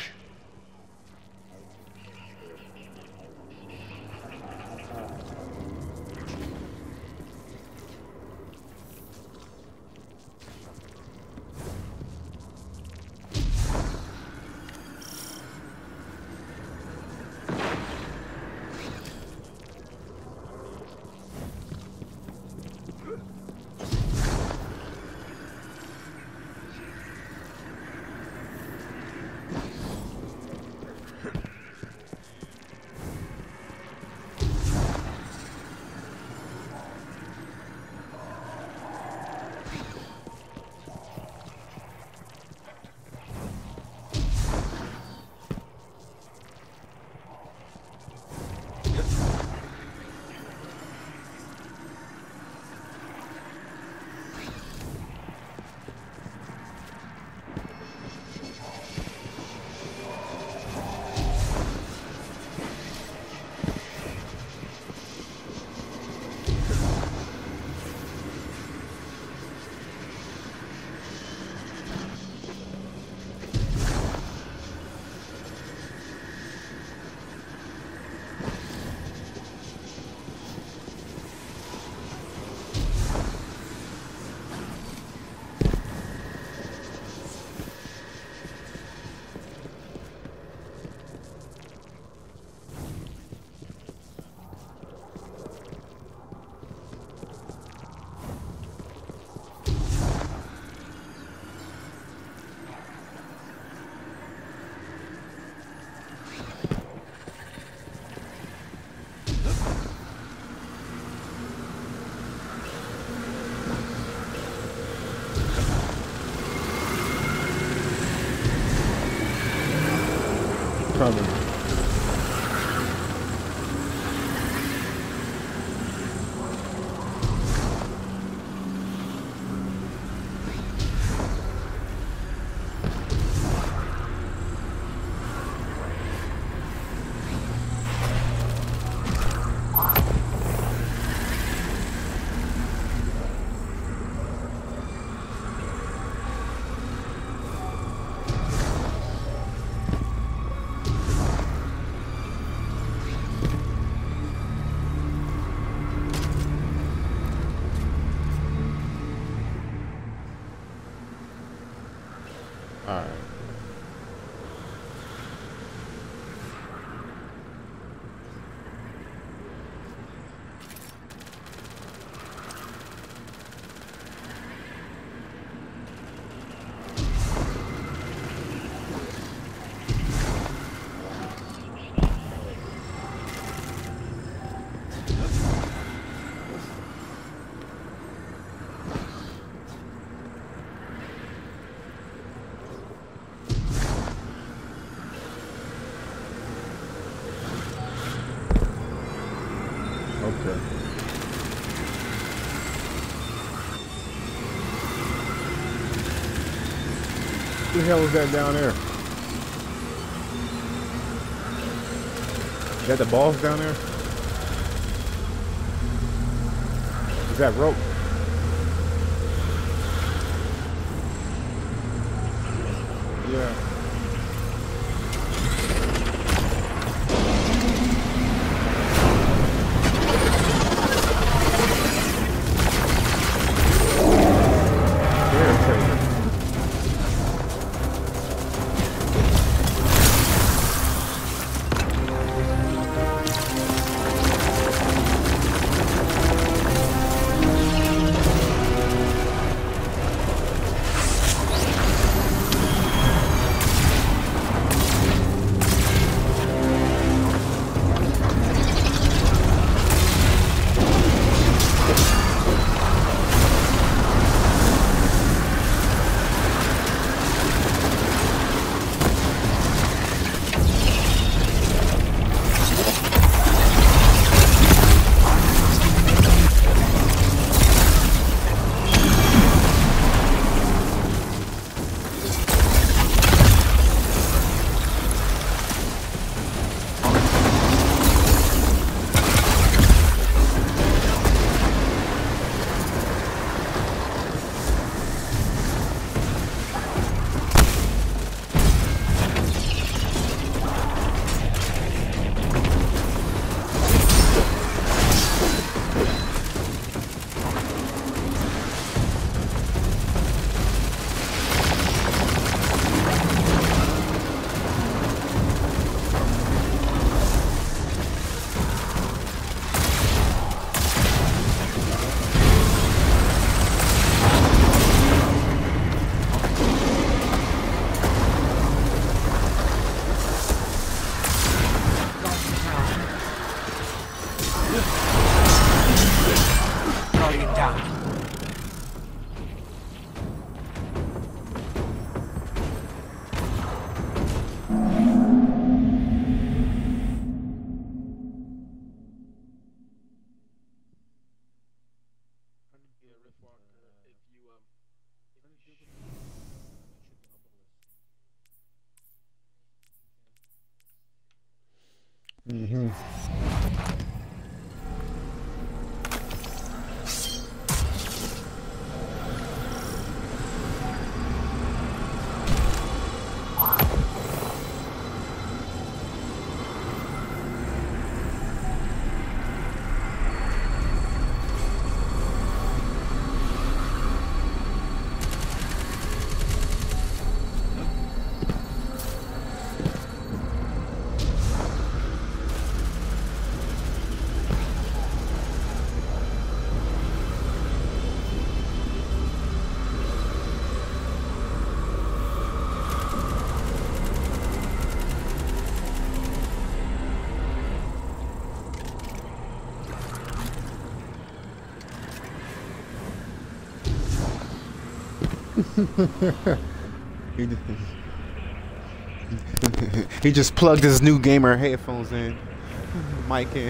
Coming. Alright. Okay. the hell is that down there? Is that the boss down there? Is that rope? Yeah. Mm-hmm. He just plugged his new gamer headphones in, mic in.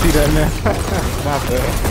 see that now. My bad.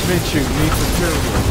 Mention needs material.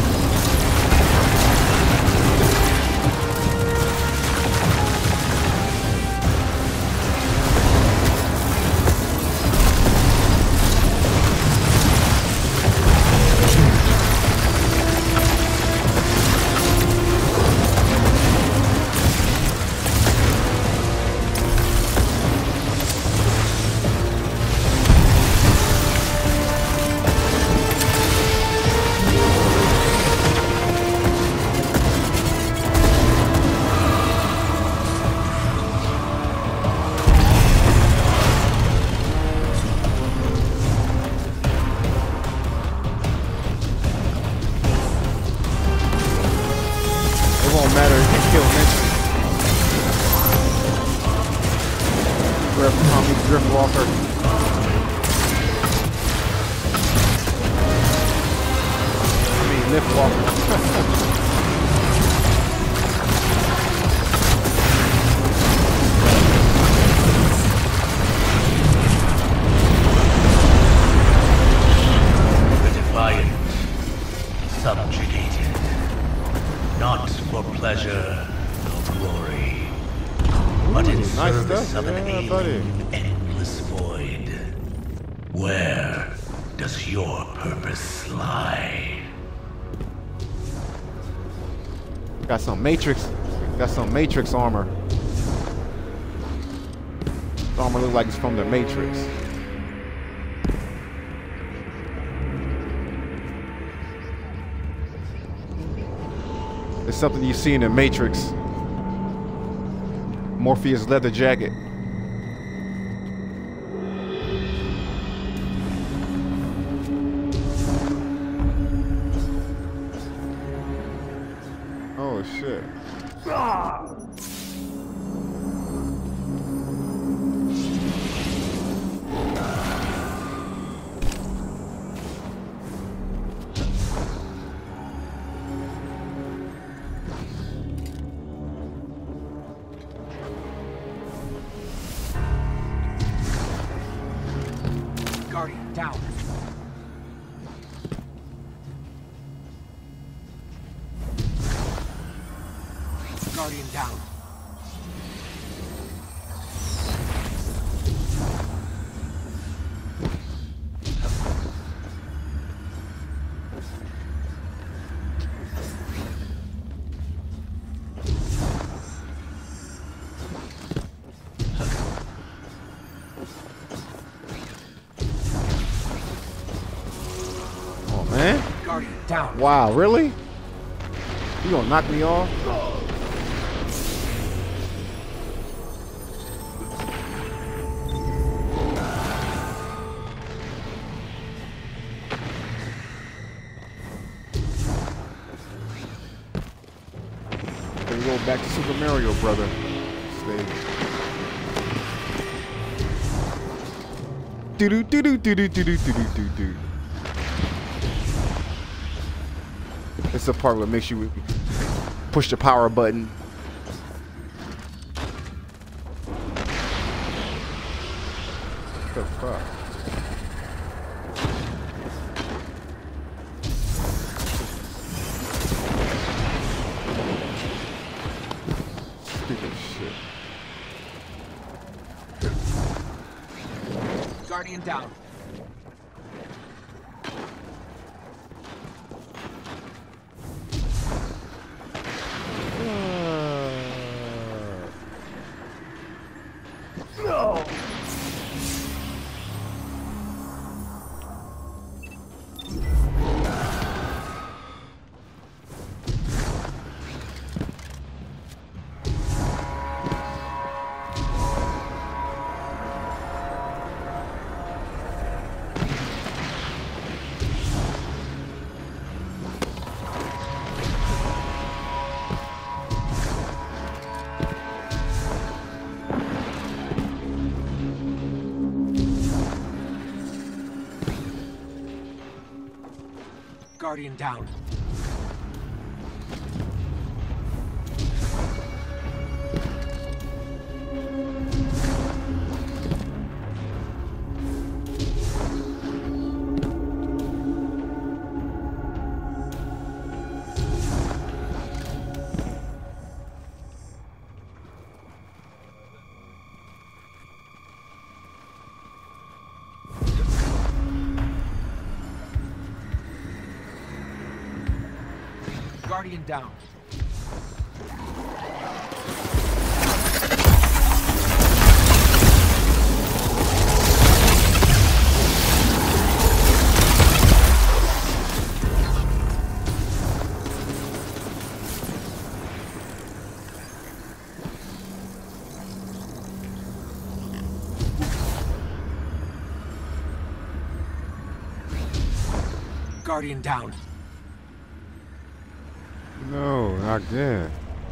Got some Matrix armor. This armor looks like it's from the Matrix. It's something you see in the Matrix. Morpheus leather jacket. Oh shit. Guardian down. Guardian down. Oh man. Guardian down. Wow, really? You gonna knock me off? Then we go back to Super Mario, brother. Stage. Do do do do do do do do do do do. It's the part where it makes you push the power button. What the fuck? Stupid shit. Guardian down. Guardian down. Guardian down. Guardian down. No, not again.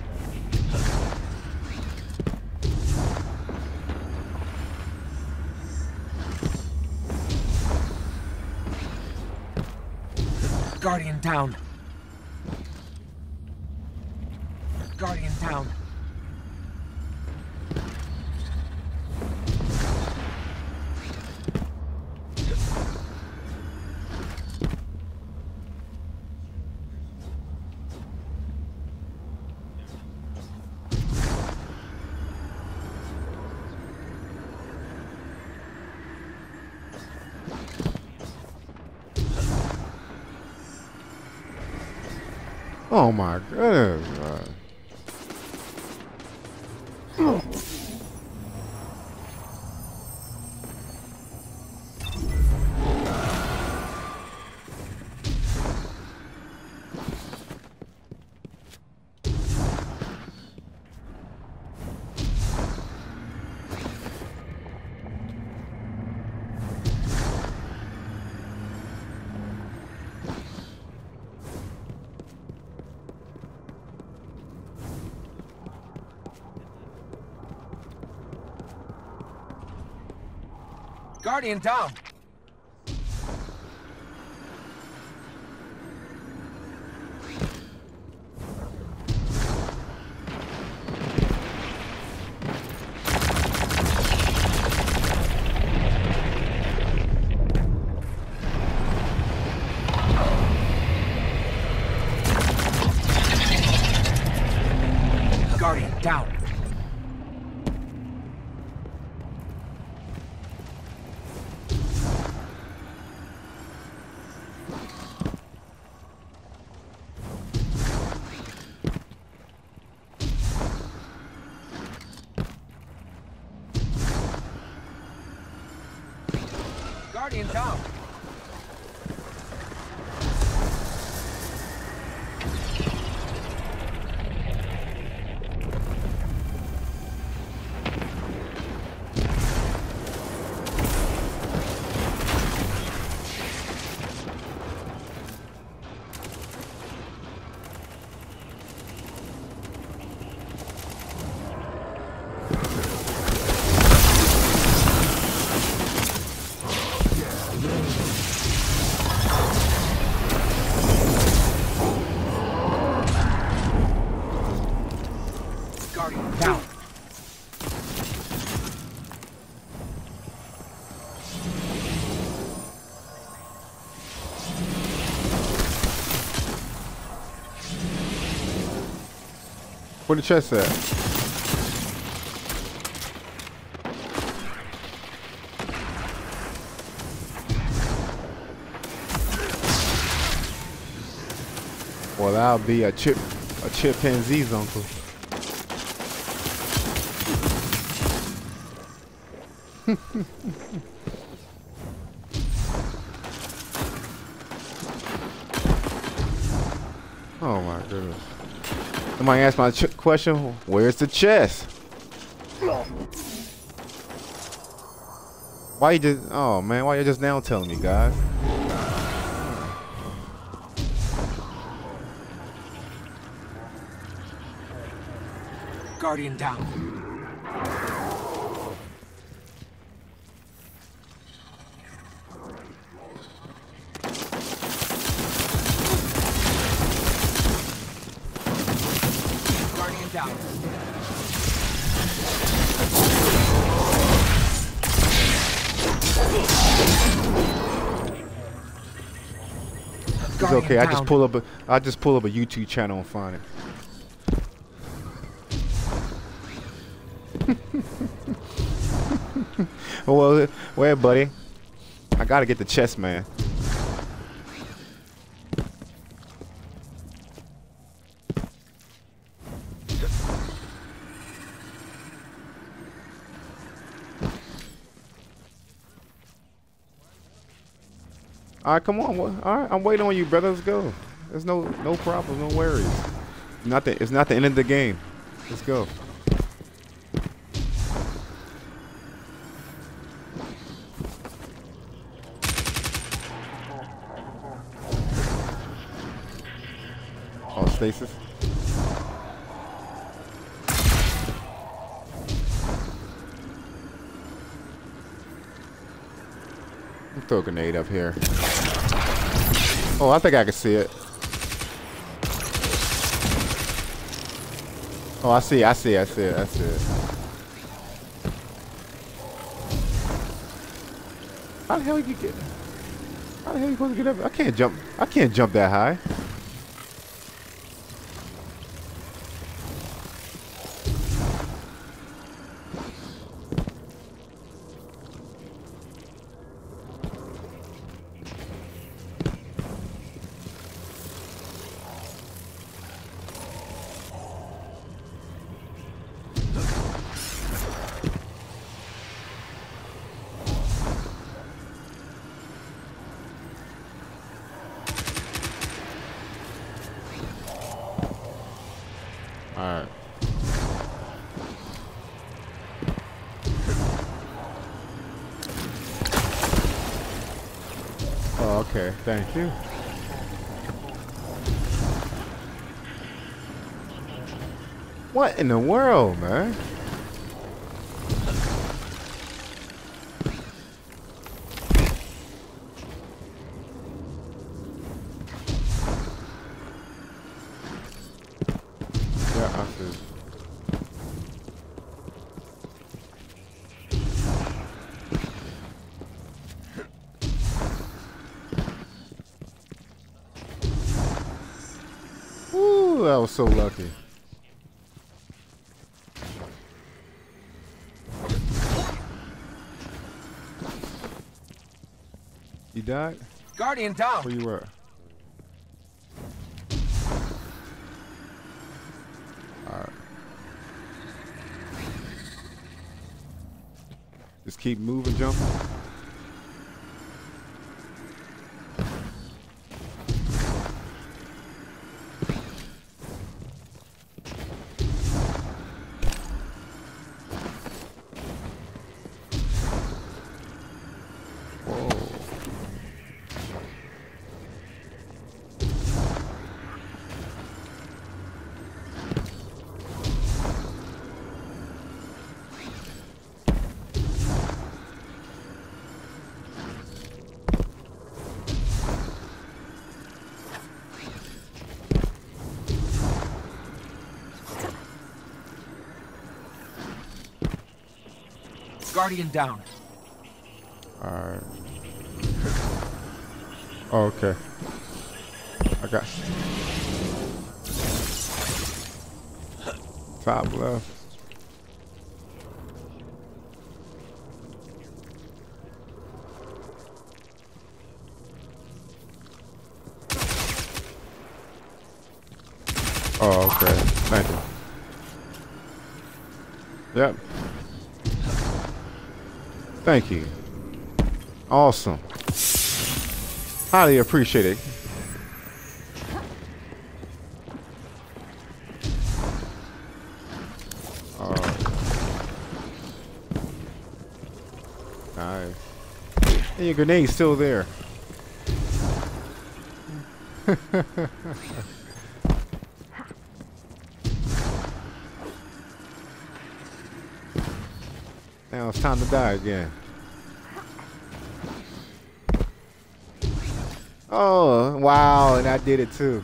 Guardian down. Guardian down. Oh my goodness. Guardian down. Guardian down. Guardian down. Guardian down. Where the chest at? Well, that'll be a chimpanzee's uncle. Oh my goodness. Somebody asked my question, where's the chest? Why you just, oh man, why you just now telling me, guys? Guardian down. Guardian down. It's okay. I just pull up a YouTube channel and find it. Well, wait, buddy. I gotta get the chest, man. All right, come on. All right, I'm waiting on you, brother. Let's go. There's no problem, no worries. It's not the end of the game. Let's go. Oh, stasis. Throw a grenade up here. Oh, I think I can see it. Oh, I see it. How the hell you get? How the hell you supposed to get up? I can't jump that high. Alright. Oh, okay. Thank you. What in the world, man? Ooh, I was so lucky. You died? Guardian down. Where you were? Alright. Just keep moving, jumping. Guardian down. Alright. Oh, okay. I got top left. Oh, okay. Thank you. Yep. Thank you. Awesome. Highly appreciate it. Nice. And your grenade's still there. Now it's time to die again. Oh, wow, and I did it too.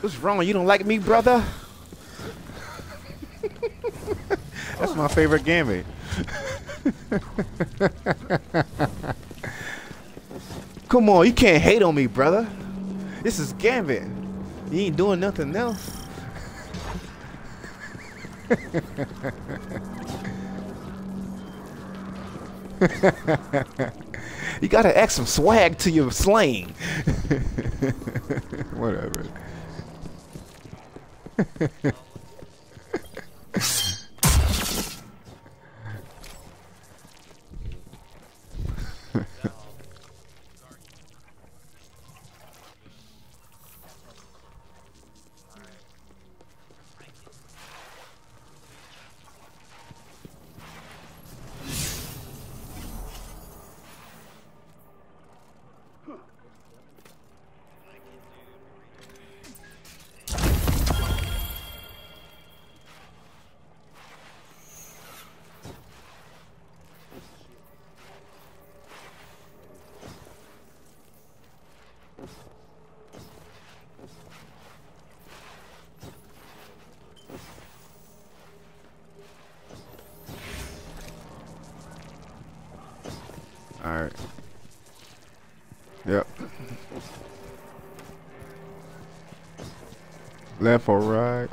What's wrong? You don't like me, brother? That's my favorite Gambit. Come on, you can't hate on me, brother. This is Gambit. You ain't doing nothing else. You gotta add some swag to your slaying. Whatever. Alright. Yep. Left or right?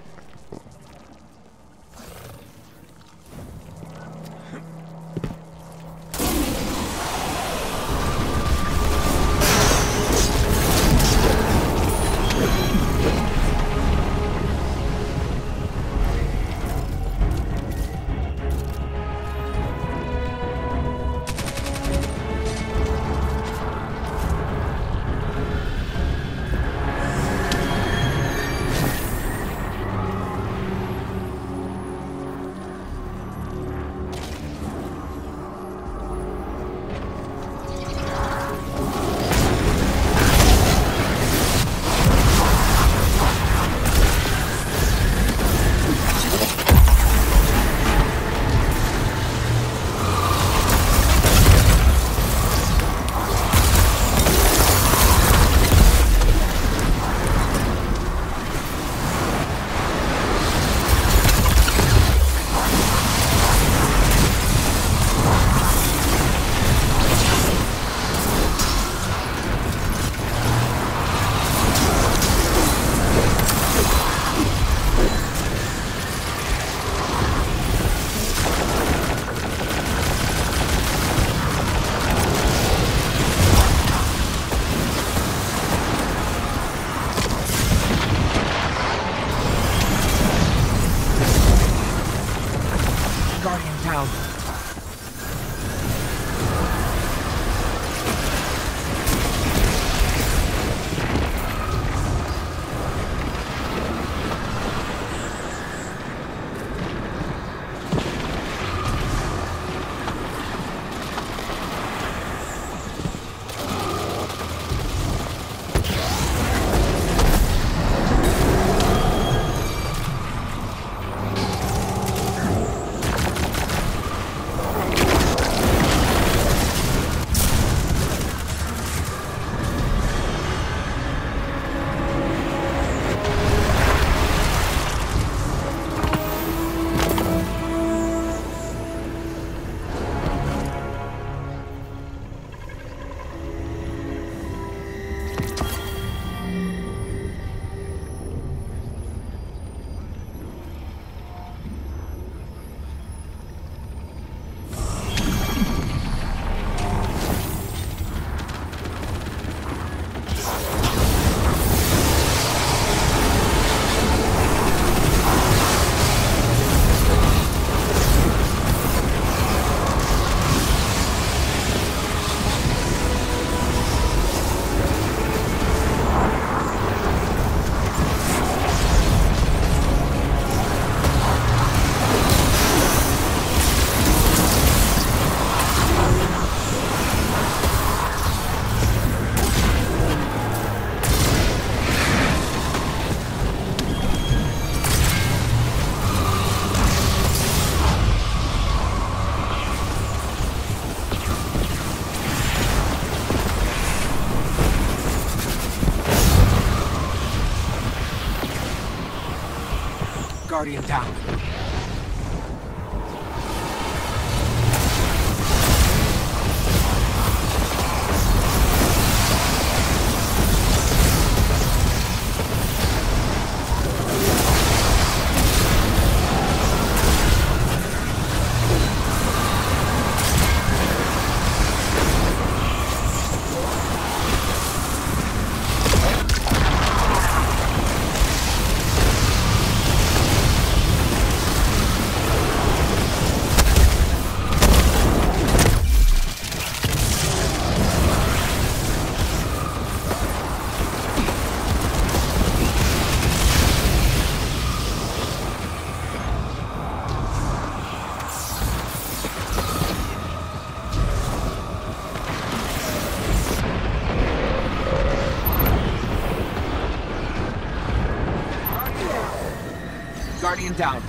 Guardian down. Guardian down.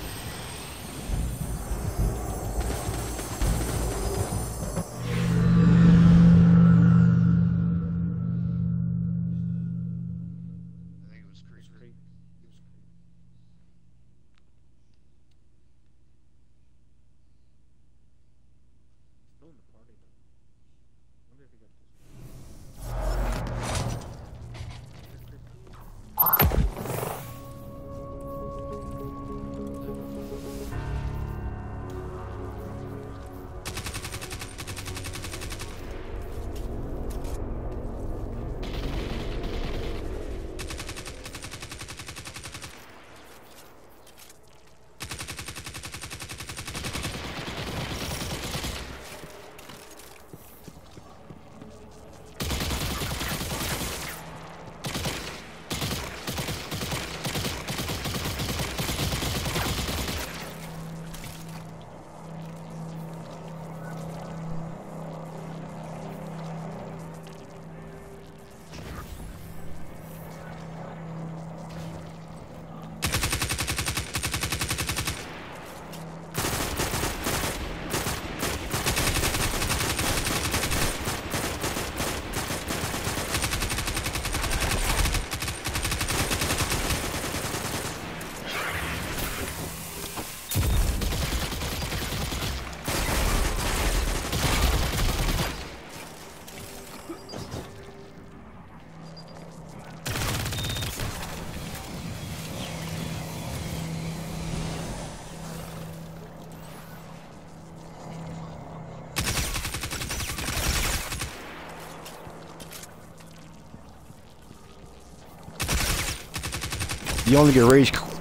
You only get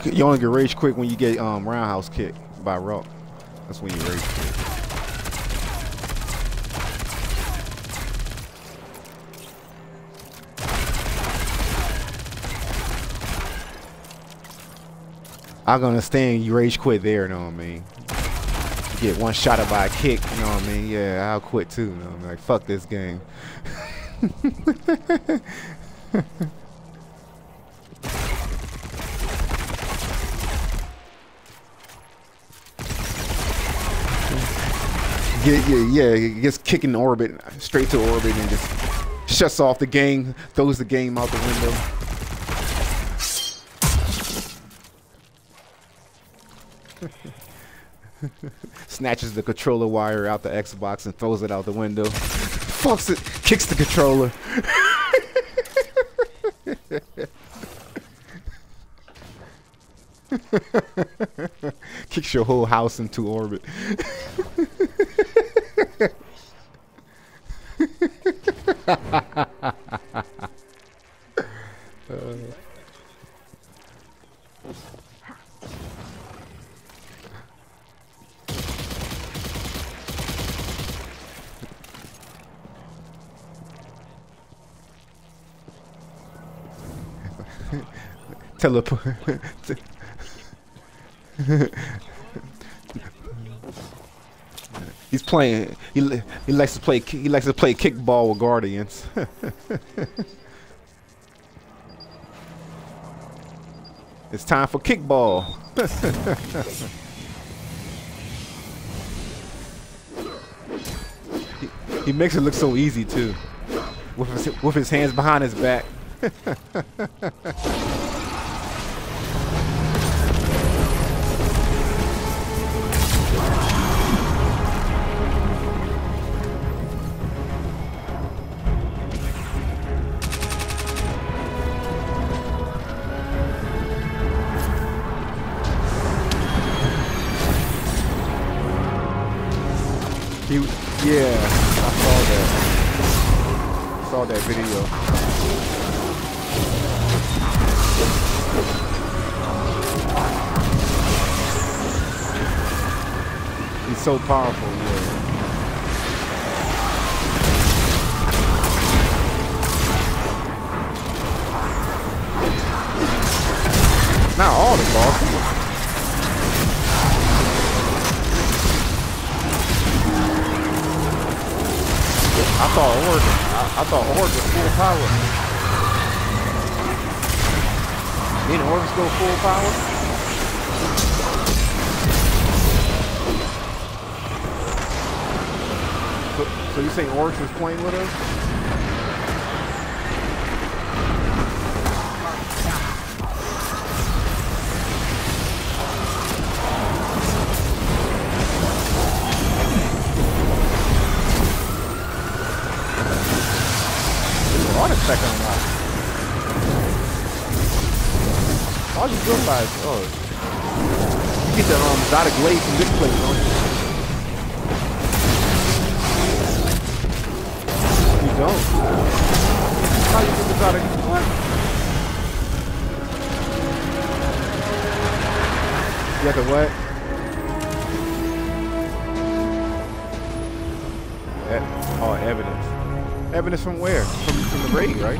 rage quick when you get roundhouse kicked by Rock. That's when you rage quit. I can understand you rage quit there, you know what I mean? You get one shot at by a kick, you know what I mean? Yeah, I'll quit too, you know what I mean? Like, fuck this game. Yeah, it gets kicked in orbit, straight to orbit, and just shuts off the game, throws the game out the window. Snatches the controller wire out the Xbox and throws it out the window. Fucks it, kicks the controller. Kicks your whole house into orbit. Teleport. He's playing. He likes to play. He likes to play kickball with Guardians. It's time for kickball. He makes it look so easy too, with his hands behind his back. video. He's so powerful, yeah. Not all the bosses. I thought Orc was full power. Didn't Orcs go full power? So you saying Orcs was playing with us? Second unlock. All you realize, you get the dotted blade from this place, don't you? You don't. How you get the dotted? What? You got the what? Oh, evidence. Evidence from where? From the raid, right?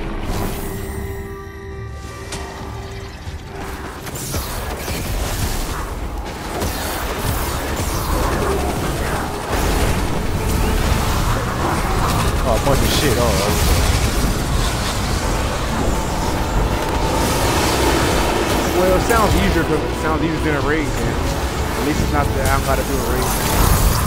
Oh, a bunch of shit. Oh, well, it sounds easier. It sounds easier than a raid, man. At least it's not that I'm about to do a raid.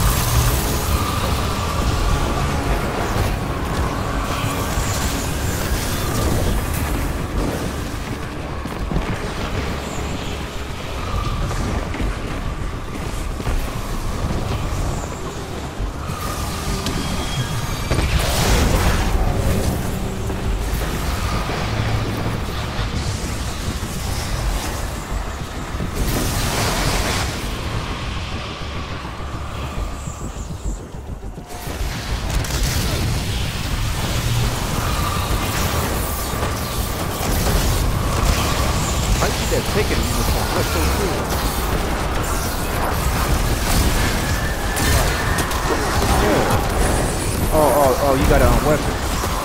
Oh, you got a weapon.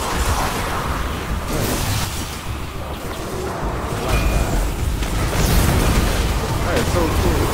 That is so cool.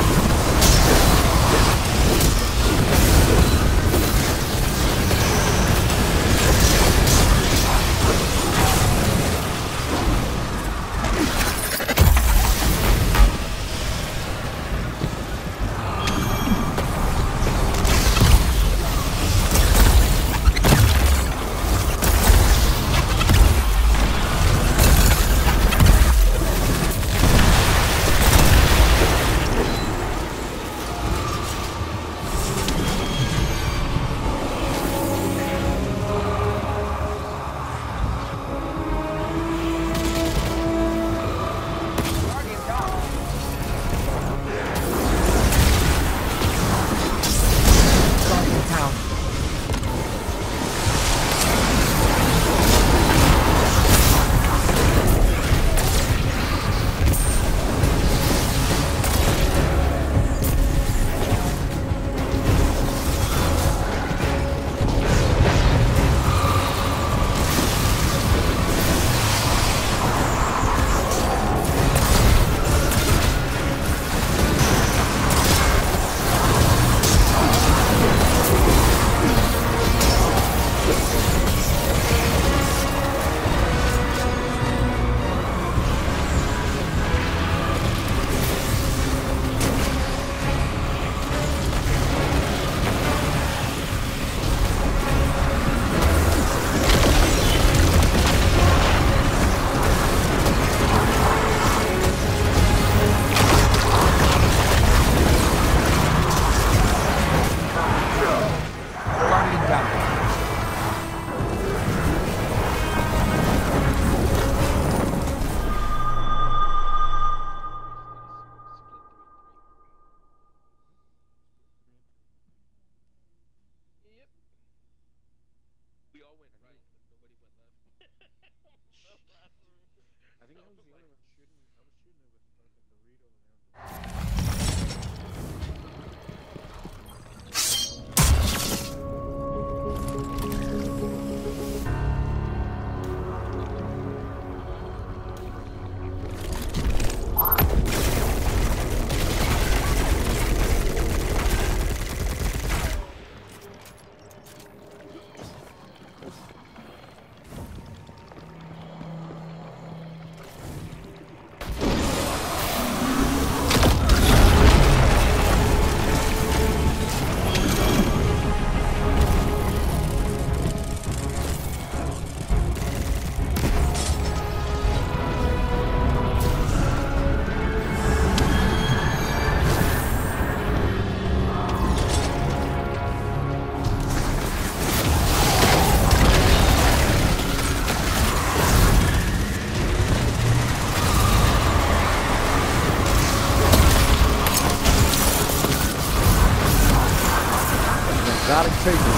Exotic takeover.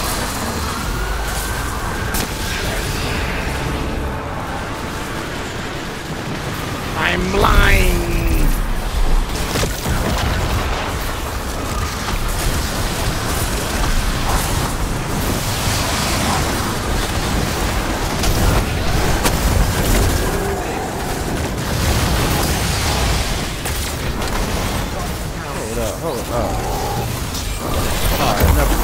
I'm blind. Hold up. Alright, enough.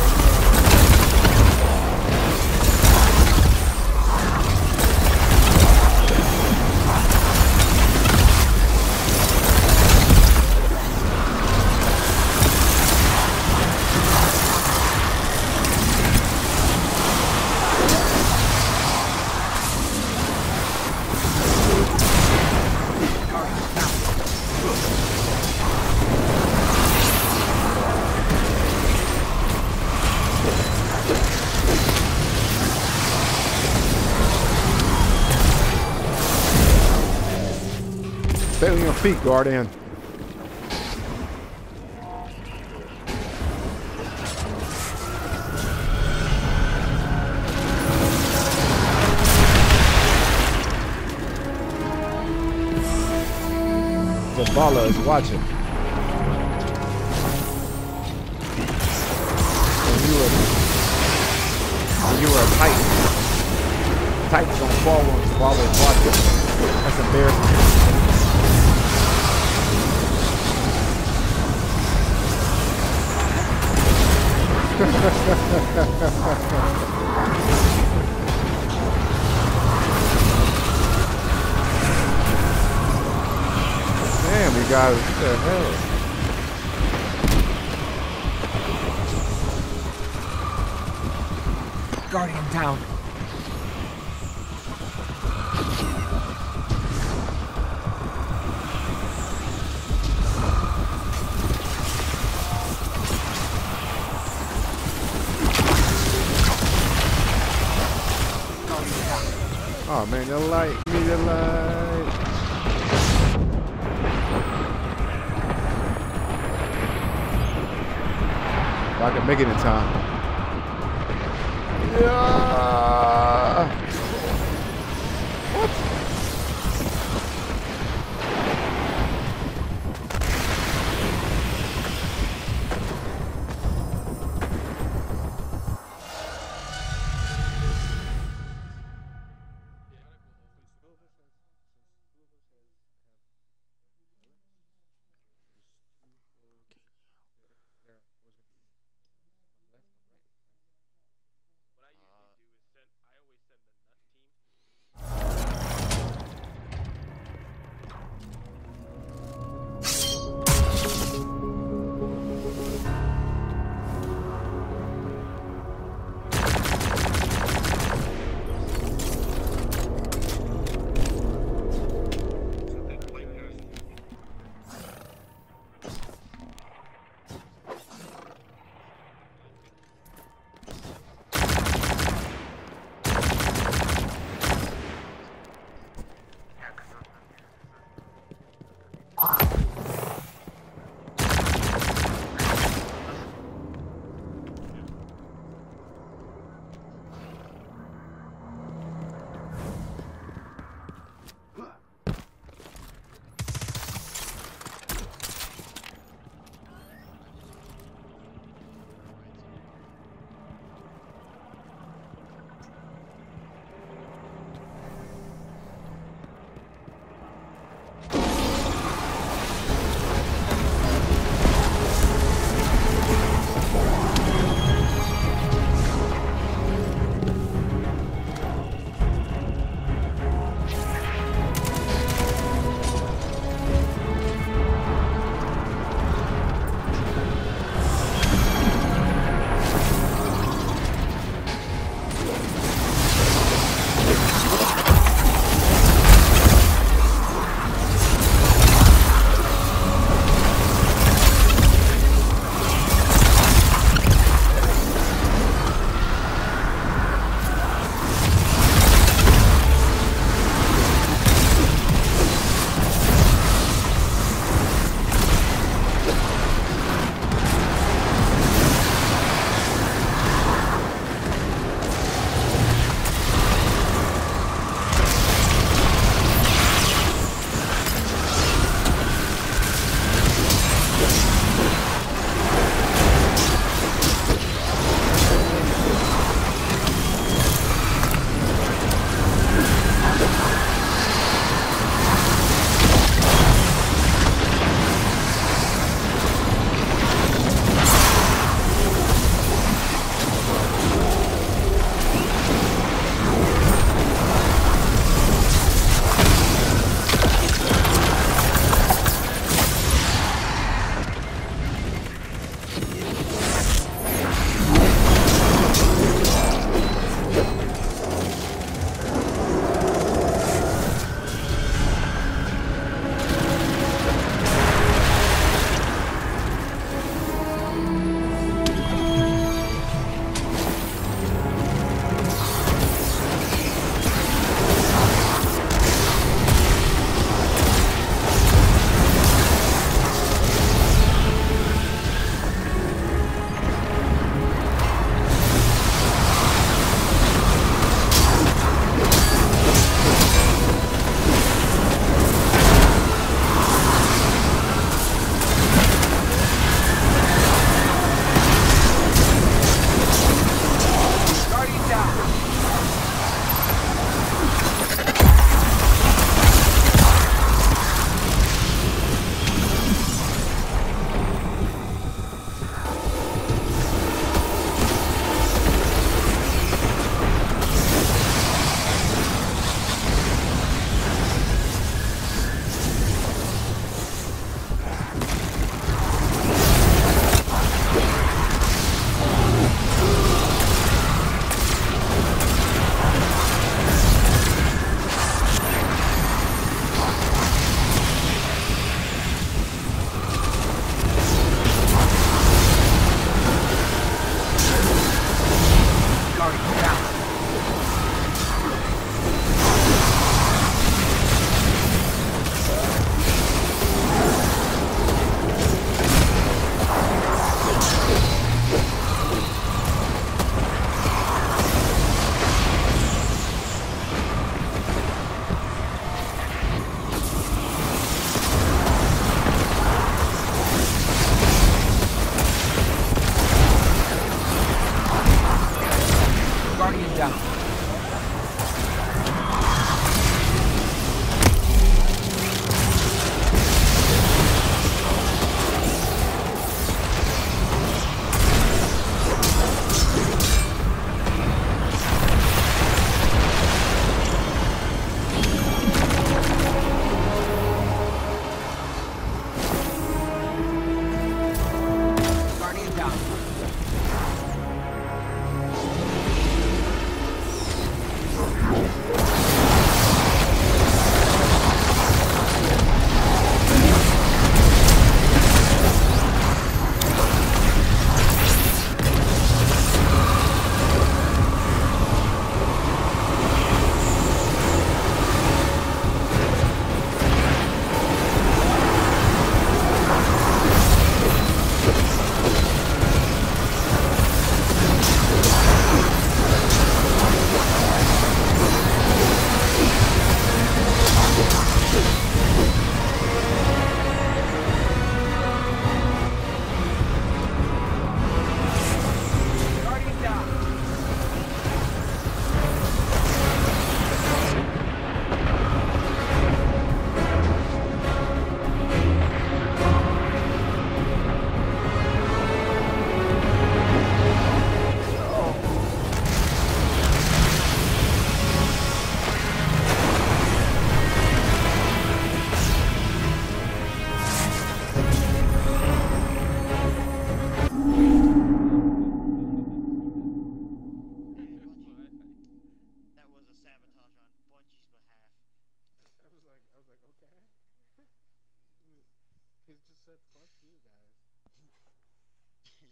Stay on your feet, Guardian. Zavala is watching. When you were a Titan, Titans don't fall when Zavala is watching. That's embarrassing. Damn, you guys, what the hell? Guardian down. Oh man, the light, give me the light. If I can make it in time. Yeah. What? What I usually do is set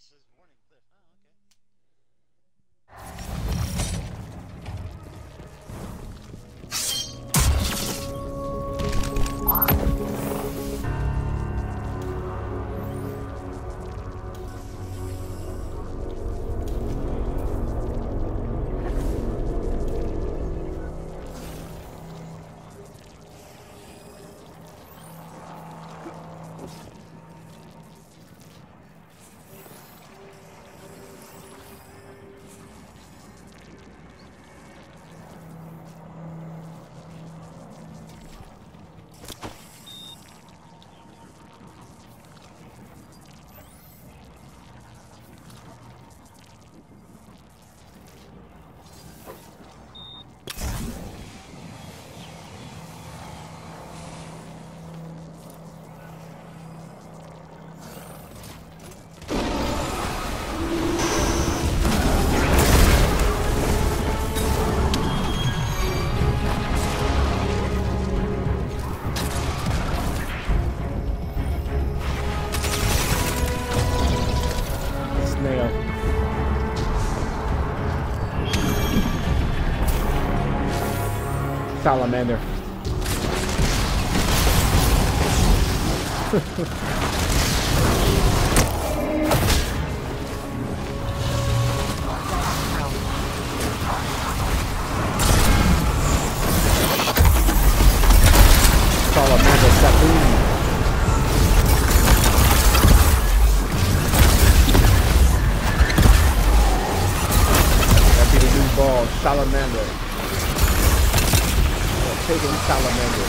says Morning Cliff. Oh, okay. Salamander. Salamander Saboon. That'd be the new ball, Salamander. Taking Salamander.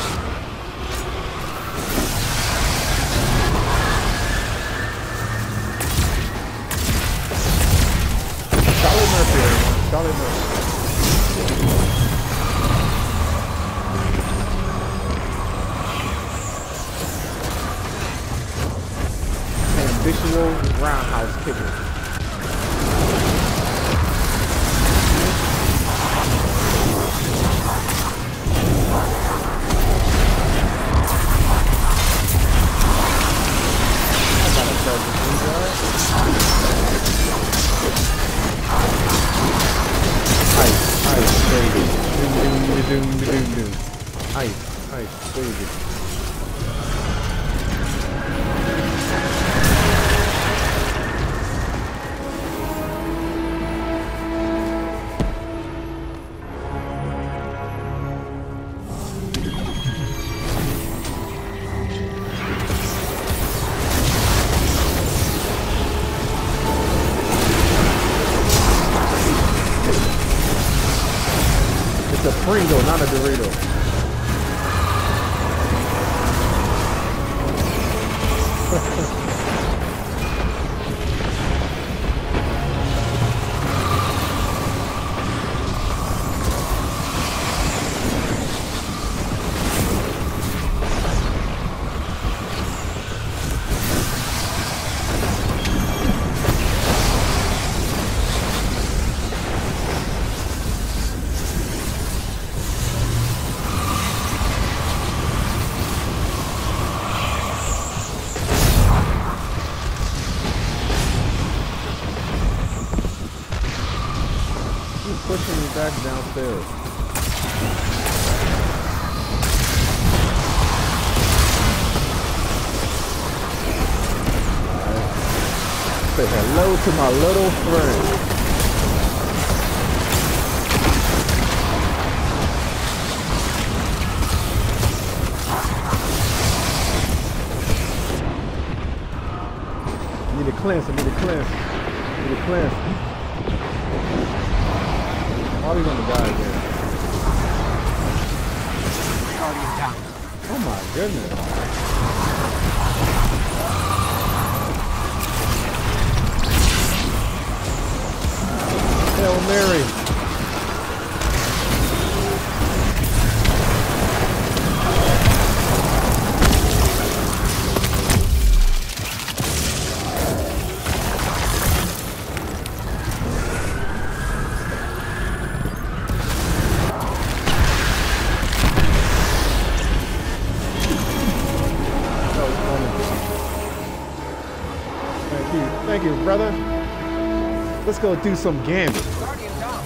Charlie Murphy, everyone. Charlie Murphy. And visual roundhouse kicker. Ice, baby. It's a Pringle, not a Dorito. Pushing me back downstairs. Alright. Say hello to my little friend. I need to cleanse, I need to cleanse. I need to cleanse. Probably gonna die again. Oh my goodness. Hail Mary. Thank you, brother. Let's go do some gambling. Guardian down.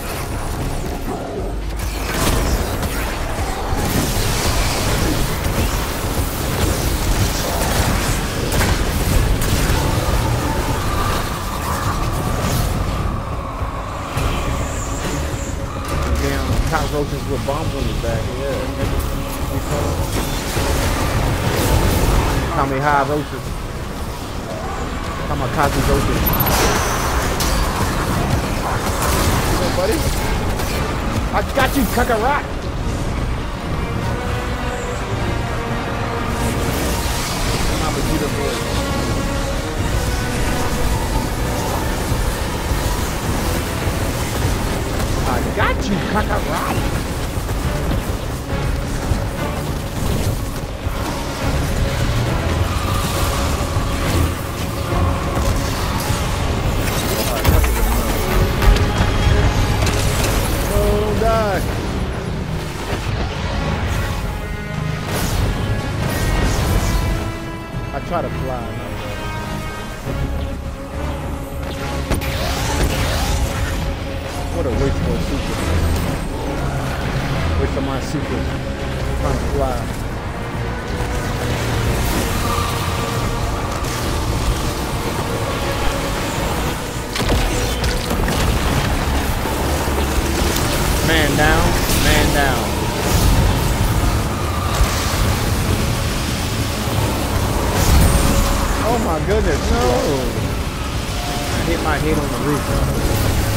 Damn cockroaches with bombs on his back. Yeah. How many high roaches? How many cockroaches? Hey, buddy. I got you, Kakarot. I'm a Vegeta boy. I got you, Kakarot. Oh, don't die. I try to fly. What a waste for a super. Waste of my super. Trying to fly. Man down, man down. Oh my goodness, no! I hit my head on the roof.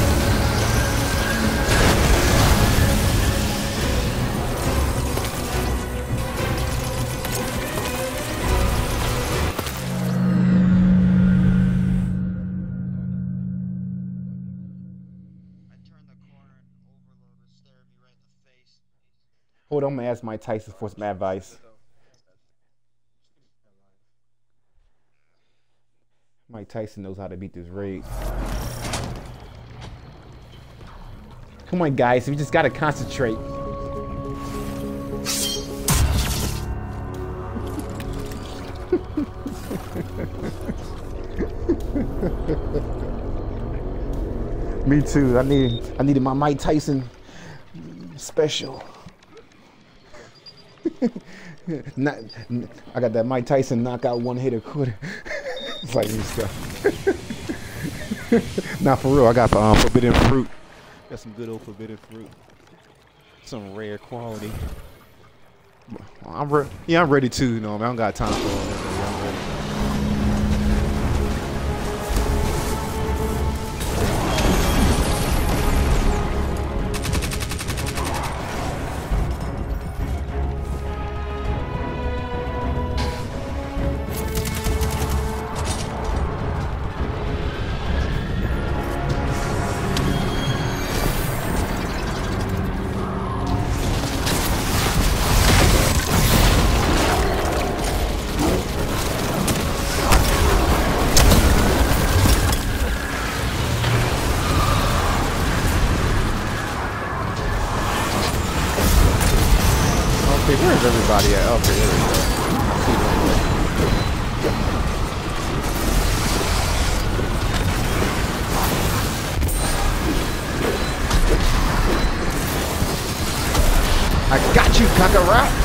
Hold on, I'm gonna ask Mike Tyson for some advice. Mike Tyson knows how to beat this raid. Come on, guys, we just gotta concentrate. Me too. I needed my Mike Tyson special. I got that Mike Tyson knockout one hitter quarter. It's like new stuff. Not for real. I got forbidden fruit. Got some good old forbidden fruit. Some rare quality. I'm ready too. You know, I don't got time for all that. I'm ready. Where's everybody at? Okay, there we go. I got you, Kakarot!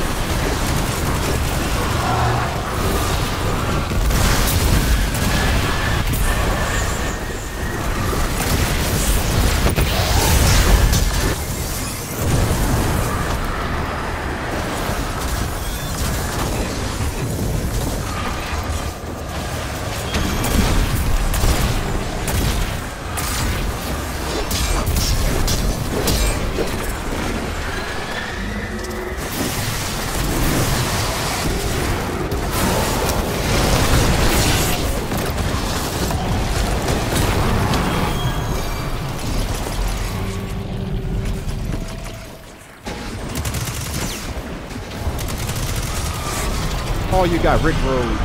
Oh, you got Rick Road.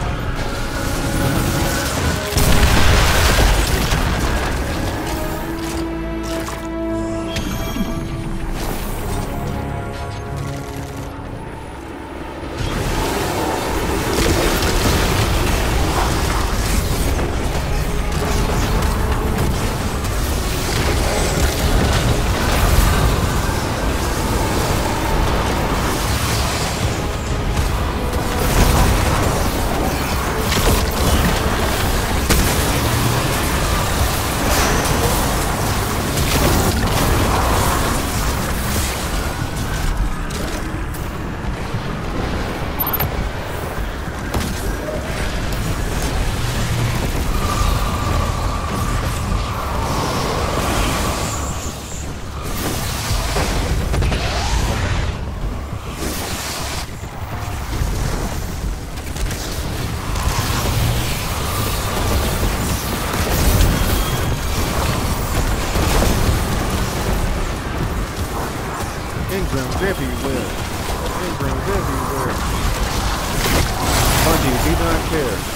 everywhere. Engrams everywhere. Bungie, we don't care.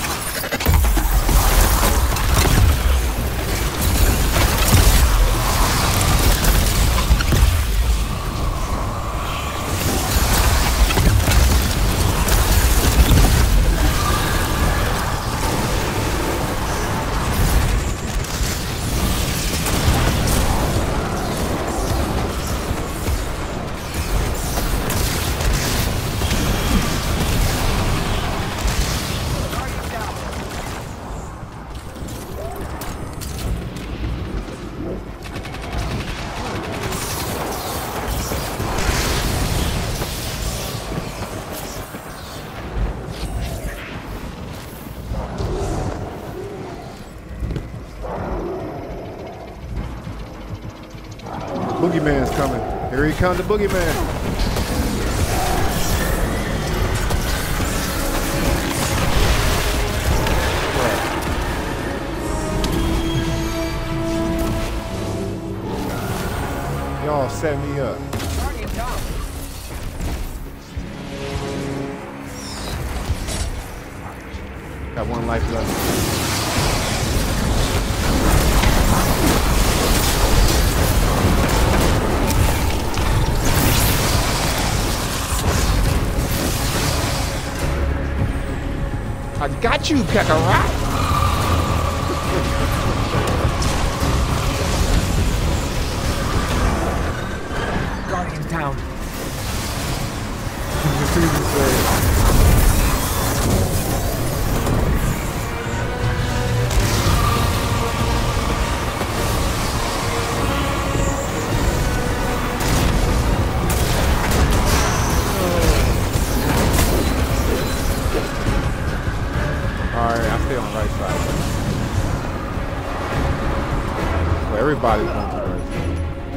Boogeyman's coming. Here he comes, the boogeyman. Y'all set me up. Got one life left. I got you, Kakarot. Guardian down. Everybody's going to the right side.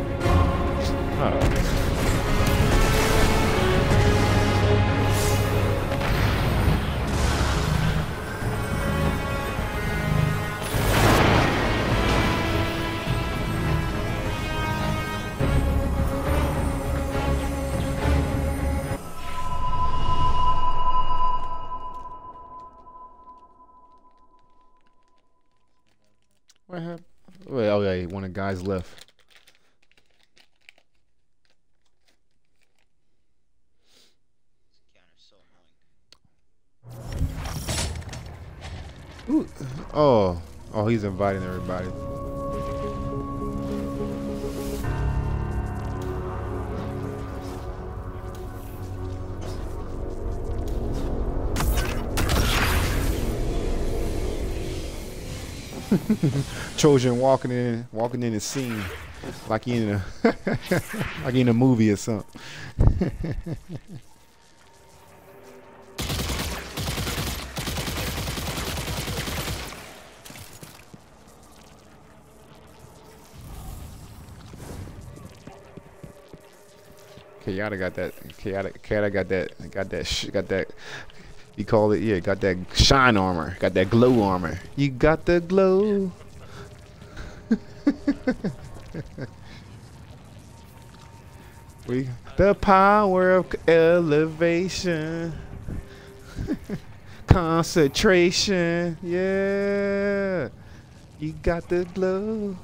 What happened? Well, oh yeah, one of the guys left. Ooh. Oh, he's inviting everybody. Trojan walking in the scene like he in a like he in a movie or something. Kayada got that. Kayada got that. You call it, yeah, got that shine armor, got that glow armor. You got the glow. The power of elevation. Concentration, yeah. You got the glow.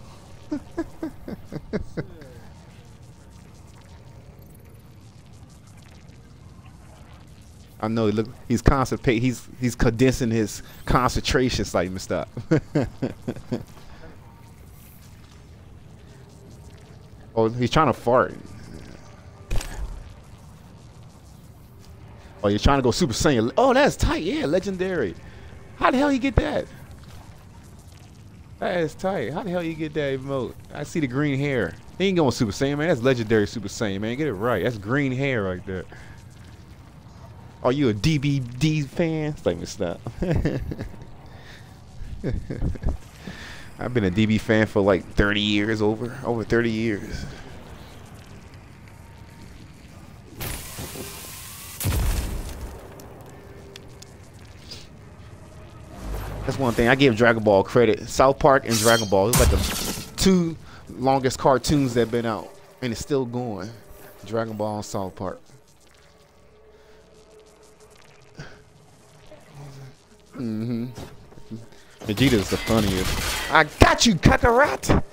I know. Look, he's constipated. He's condensing his concentration. It's like, stop. Oh, he's trying to fart. Oh, you're trying to go Super Saiyan. Oh, that's tight. Yeah, legendary. How the hell you get that? That is tight. How the hell you get that emote? I see the green hair. He ain't going Super Saiyan, man. That's legendary Super Saiyan, man. Get it right. That's green hair right there. Are you a DBD fan? Let me stop. I've been a DB fan for like 30 years, over 30 years. That's one thing I give Dragon Ball credit. South Park and Dragon Ball, it's like the two longest cartoons that have been out, and it's still going. Dragon Ball and South Park. Mm-hmm. Vegeta's the funniest. I got you, Kakarot!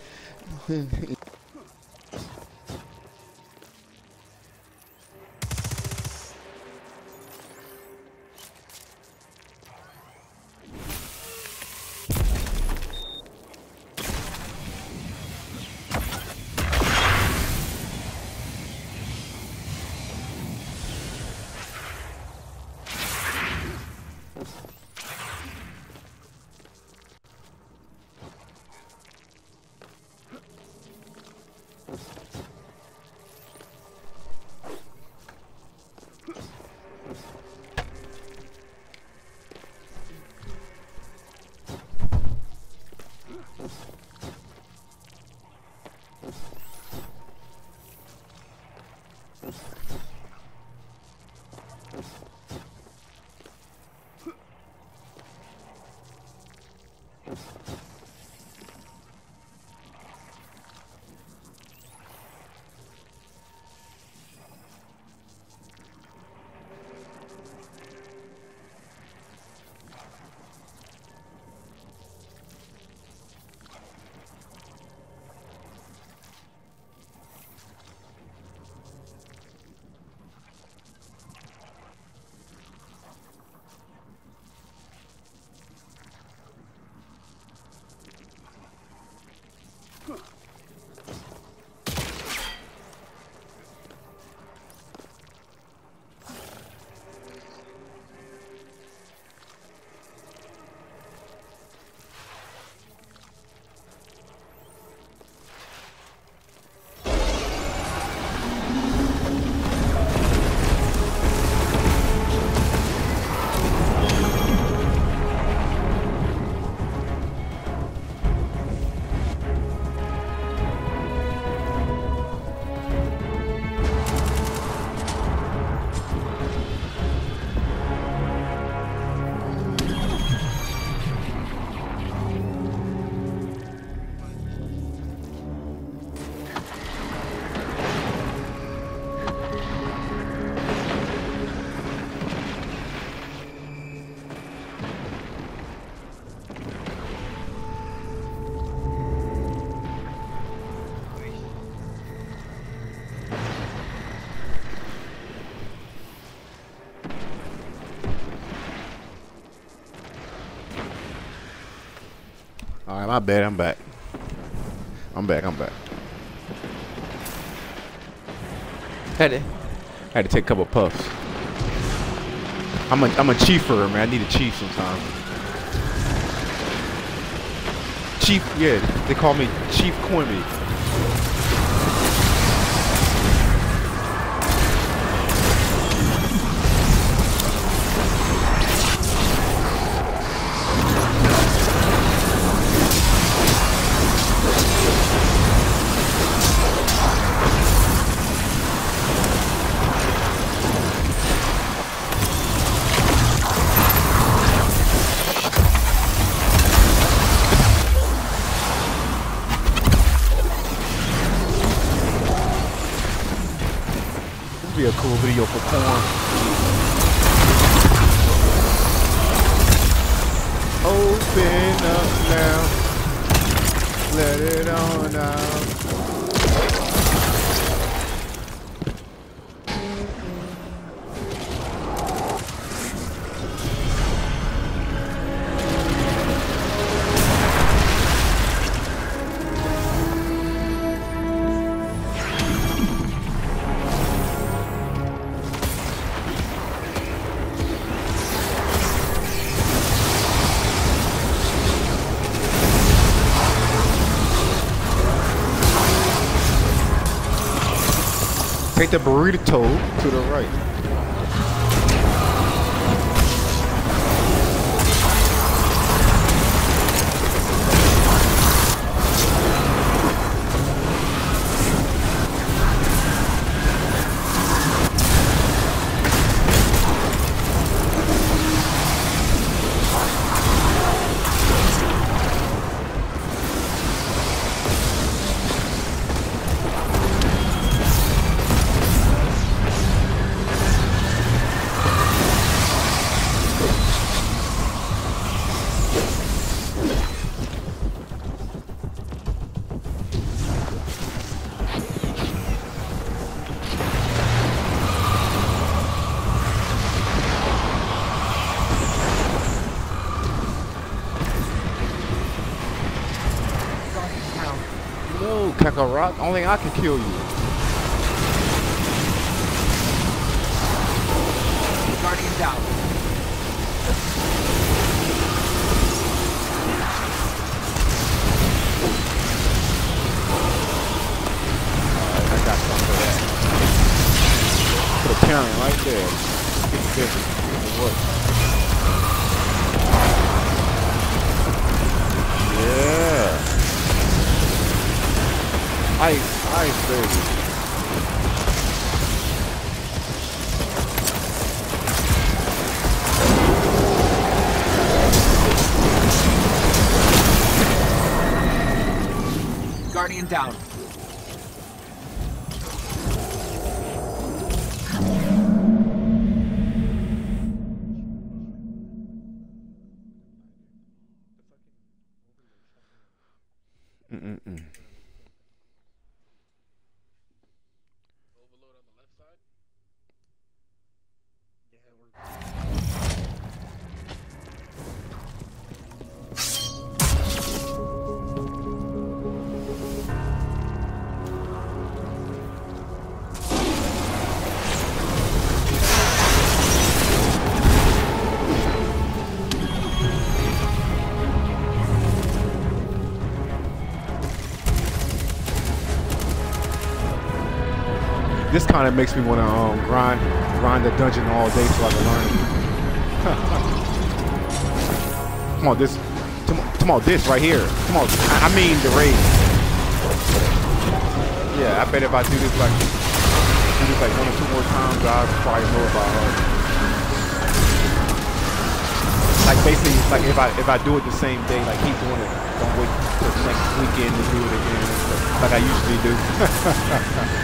Alright, my bad, I'm back. I'm back. Had to take a couple puffs. I'm a chiefer, man. I need a chief sometimes. Chief, yeah, they call me Chief Quimby. Be a cool video for porn. Open up now, let it on out. Take the burrito to the right. Kakarot. Only I can kill you. Guardian down. Alright, I got some for that. Put a parent right there. 50-50. What? Yeah. Ice, baby. Guardian down. This kind of makes me want to grind the dungeon all day so I can learn. Come on, this right here. Come on, I mean the raid. Yeah, I bet if I do this like 1 or 2 more times, I'll probably know about her. Like basically, like if I do it the same day, like keep doing it. Don't wait till the next weekend to do it again, like I usually do.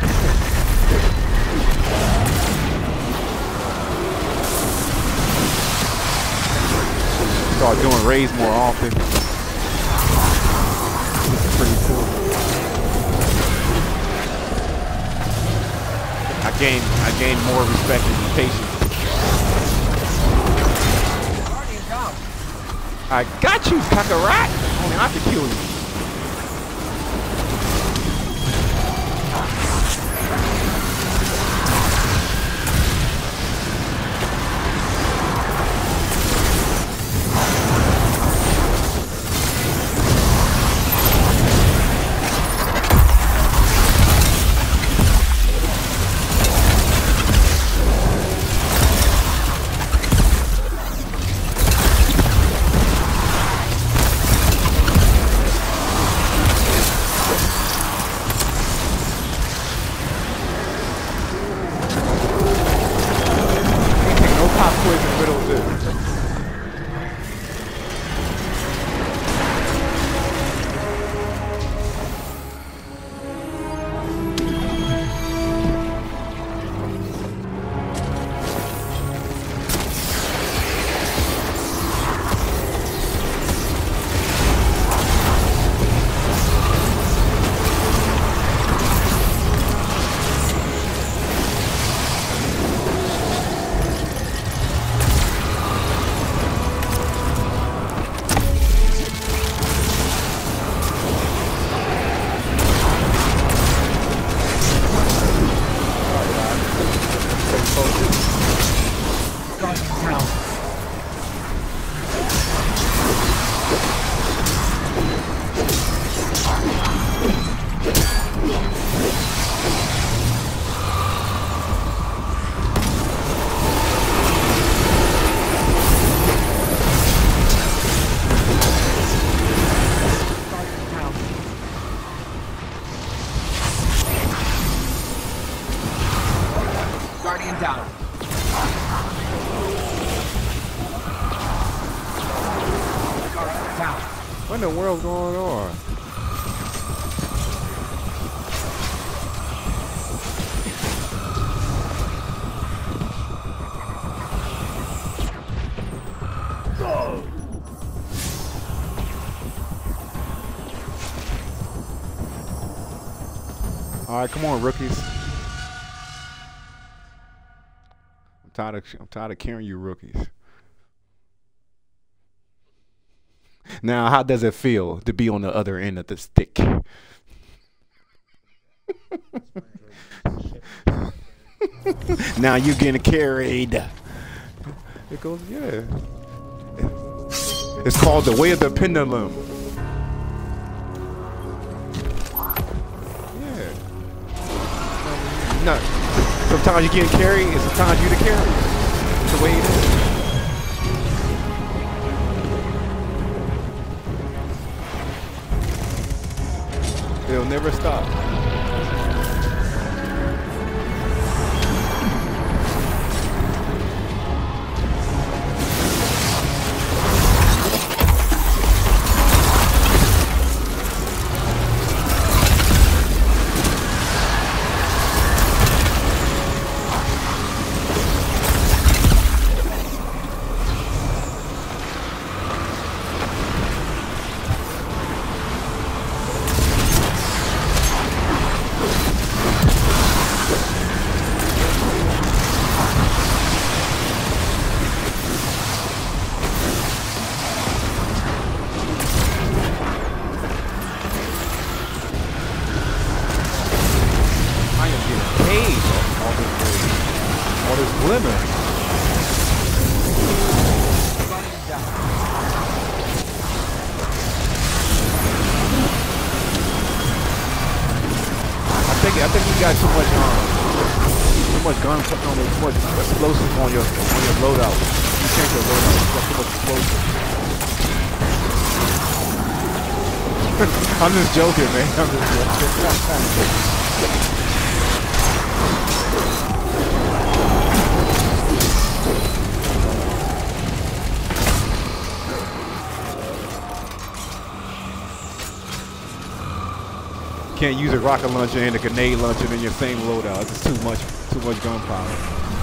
Start doing raids more often. This is pretty cool. I gain more respect and patience. I got you, Kakarot! Only I can kill you. What in the world's going on? All right, come on, rookies. I'm tired of carrying you, rookies. Now, how does it feel to be on the other end of the stick? Now you're getting carried. It goes, yeah. It's called the way of the pendulum. Yeah. No. Sometimes you're getting carried, and sometimes you're the carrier. It's the way it is. It'll never stop. I think you got too much gun, too much explosive on your loadout. You change your loadout. You got too much explosive. I'm just joking, man. I'm just joking. Can't use a rocket launcher and a grenade launcher in your same loadout. It's just too much gunpowder.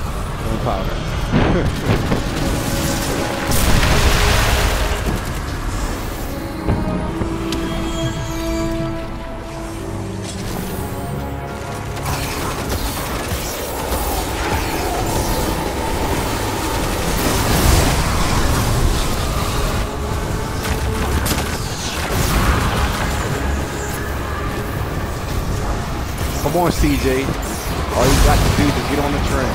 Come on, CJ. All you got to do is get on the train.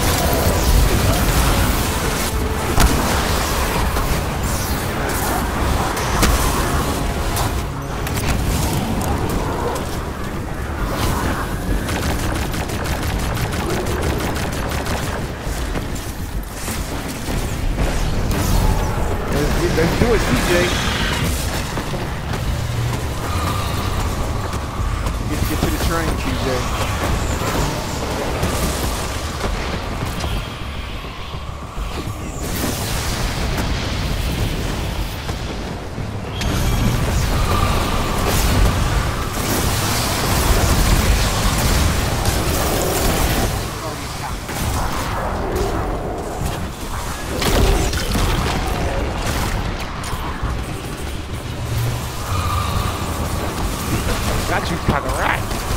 Let's do it, CJ. Get to the train, CJ. Got you, Kagarat.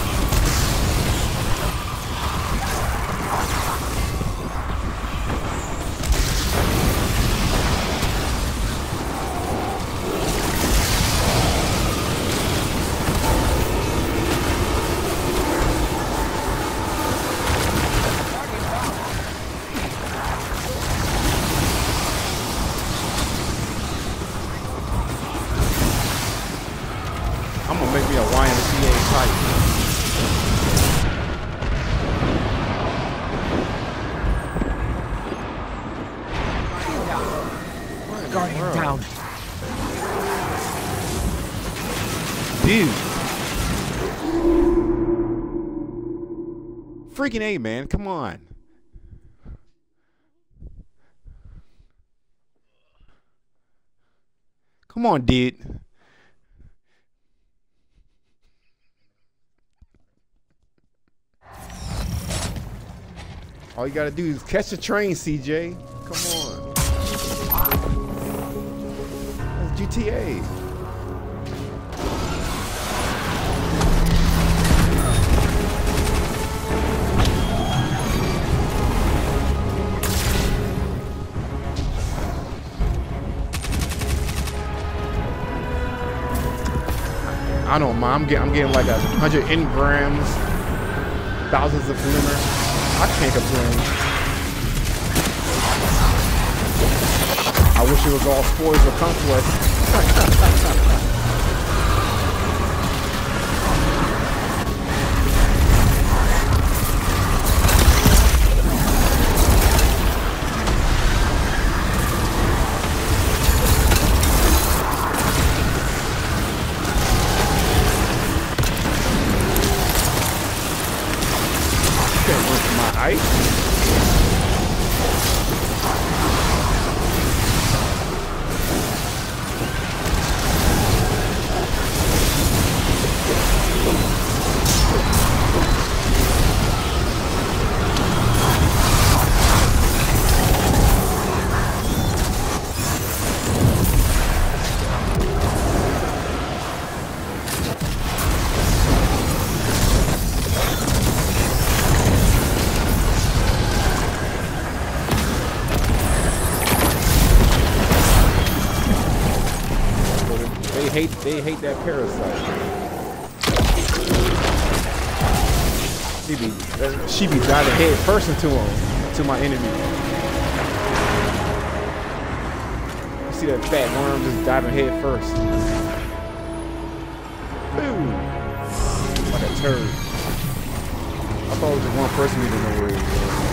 I'm gonna make me a YMCA type. Guardian down. Dude. Freaking A, man. Come on. Come on, dude. All you gotta do is catch the train, CJ. Come on. That's GTA. I don't mind. I'm getting like 100 engrams, thousands of glimmer. I can't complain. I wish it was all spoils of conquest. They hate that parasite. She be diving head first into him, to my enemy. You see that fat worm just diving head first. Boom! Like a turd. I thought it was just one person even know where he was.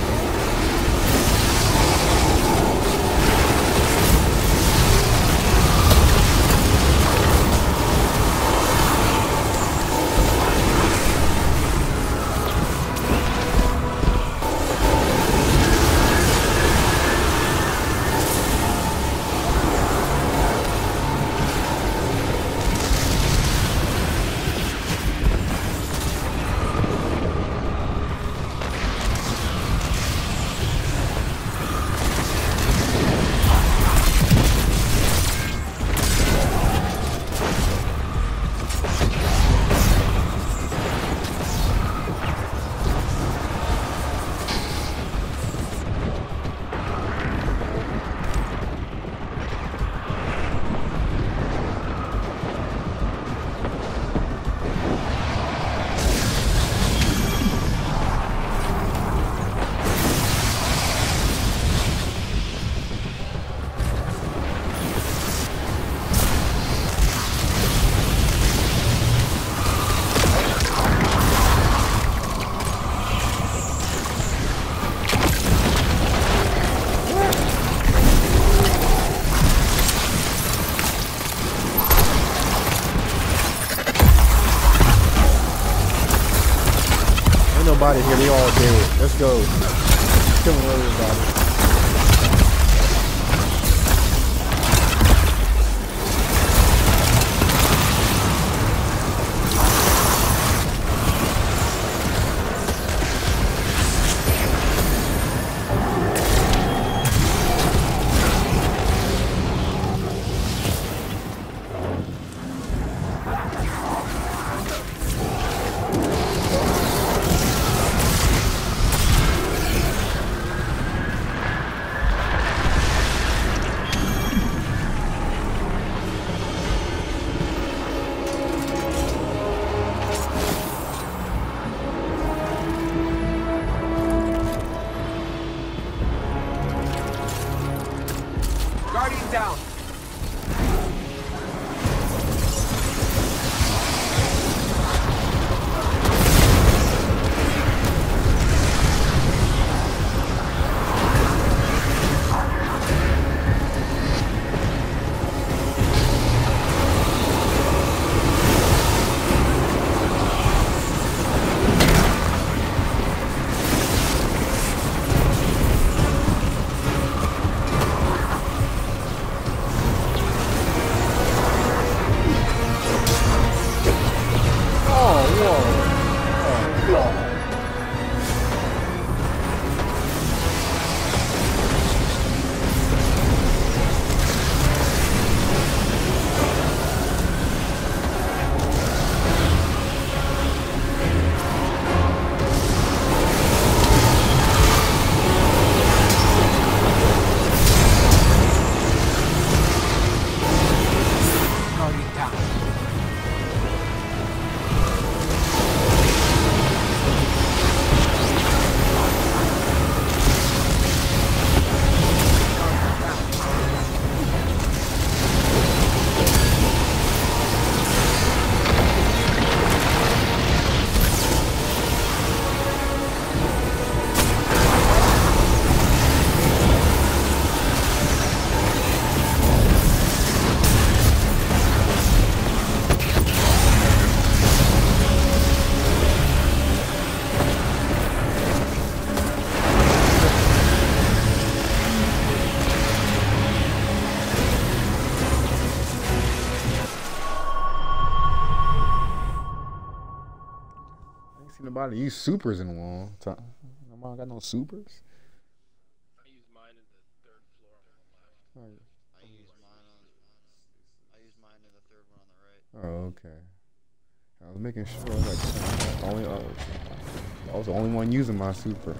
Nobody here, they all dead. Let's go. Killing everybody. Nobody use supers in a long time. Nobody got no supers. I use mine in the third floor on the left. I use mine in the third one on the right. Oh, okay. I was making sure. I was the only one using my super.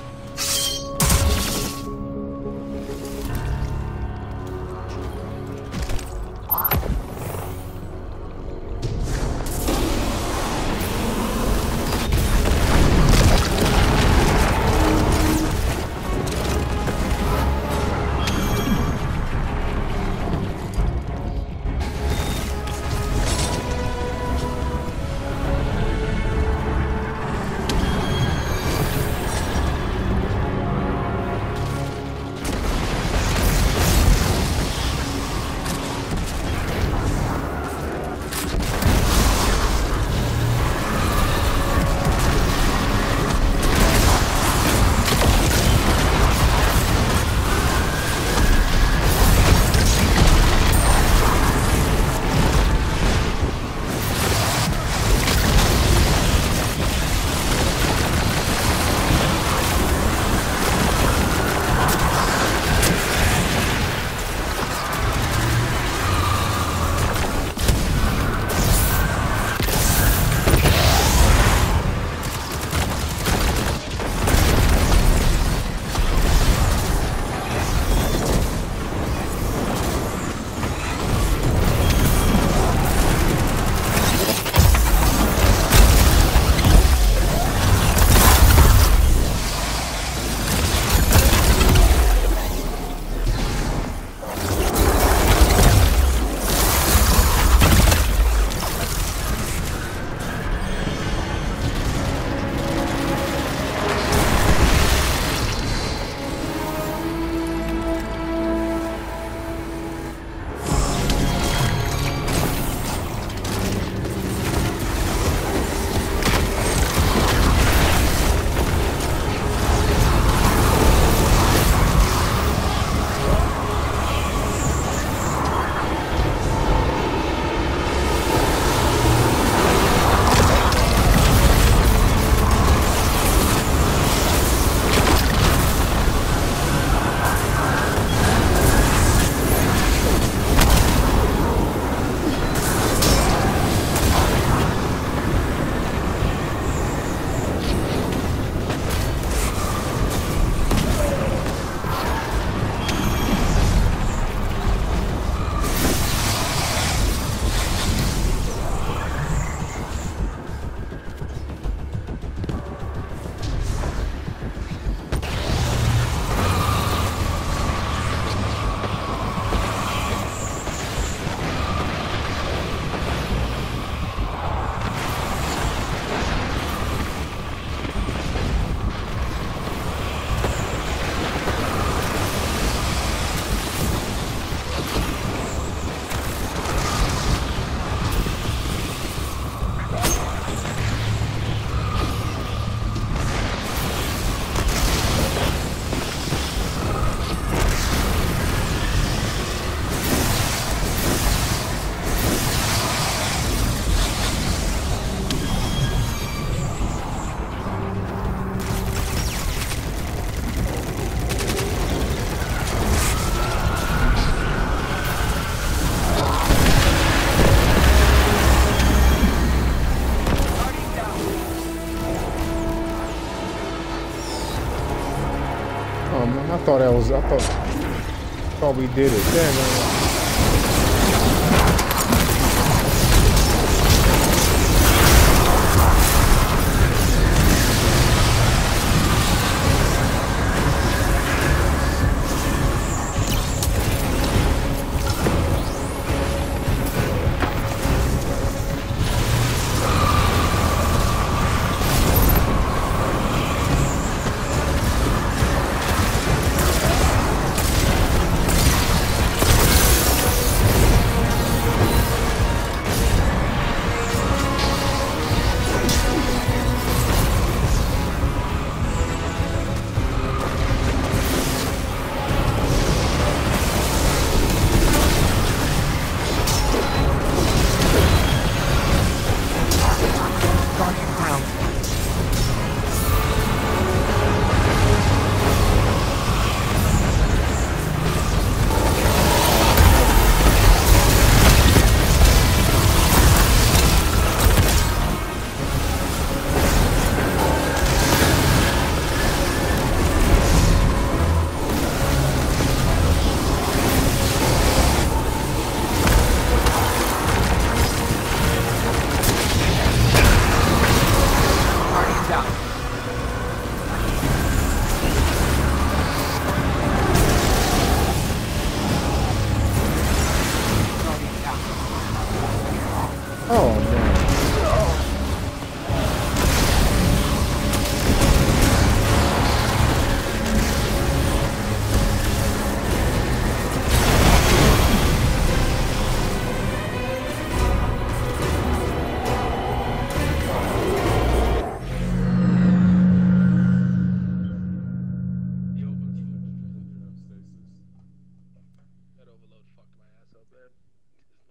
I thought we did it. Damn,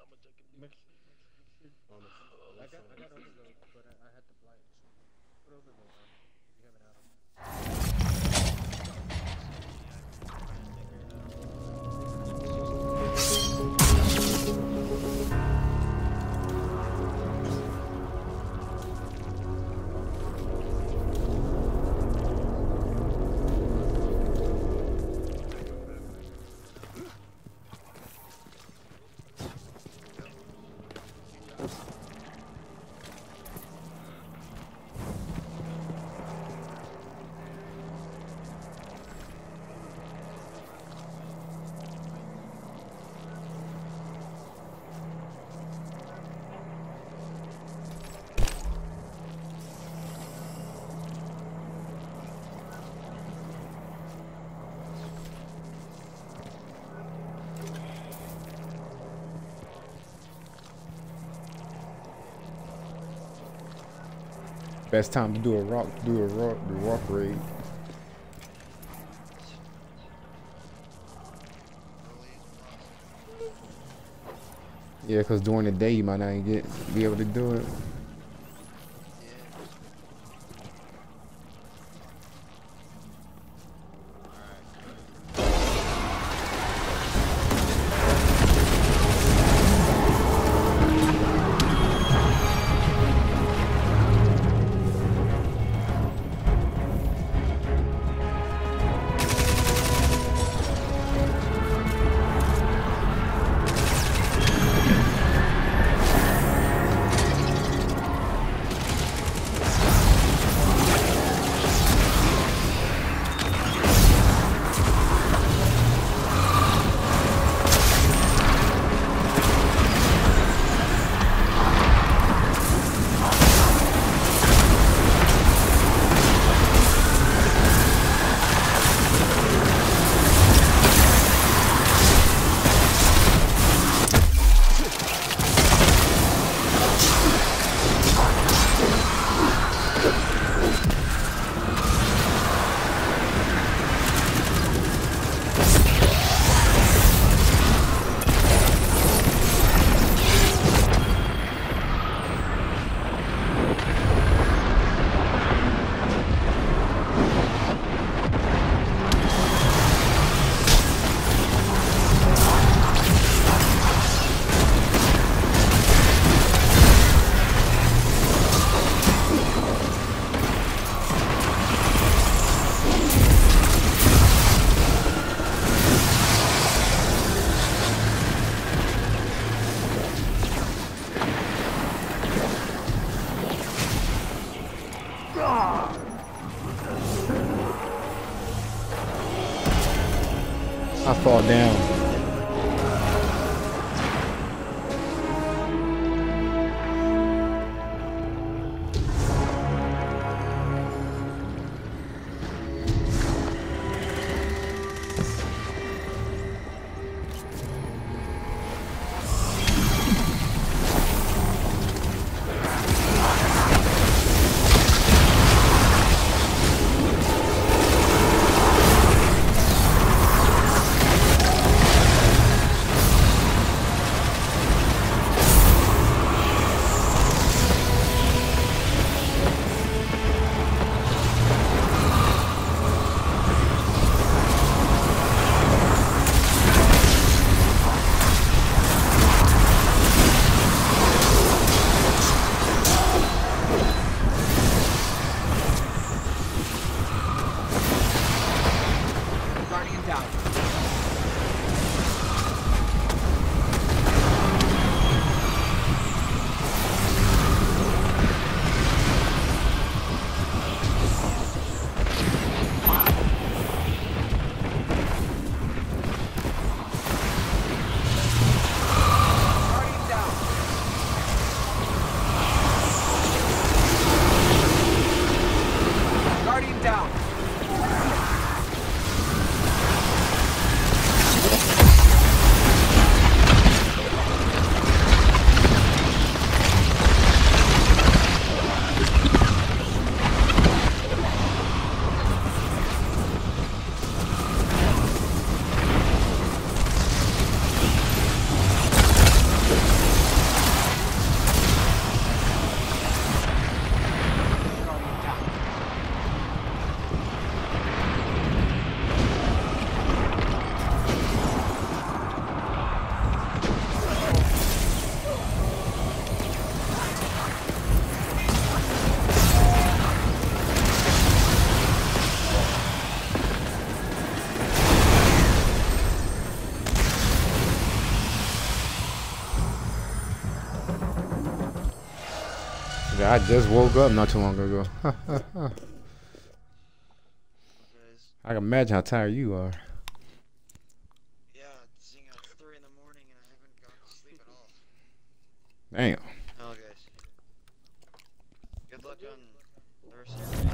much I can do. I got overload, but I had to blight. Put overload on. You have it out. Best time to do a rock raid. Yeah, cause during the day you might not be able to do it. I fall down. Yeah, I just woke up not too long ago. I can imagine how tired you are. Yeah, seeing it's 3 in the morning and I haven't gone to sleep at all. Damn. Oh, guys. Good luck on the rest of your day.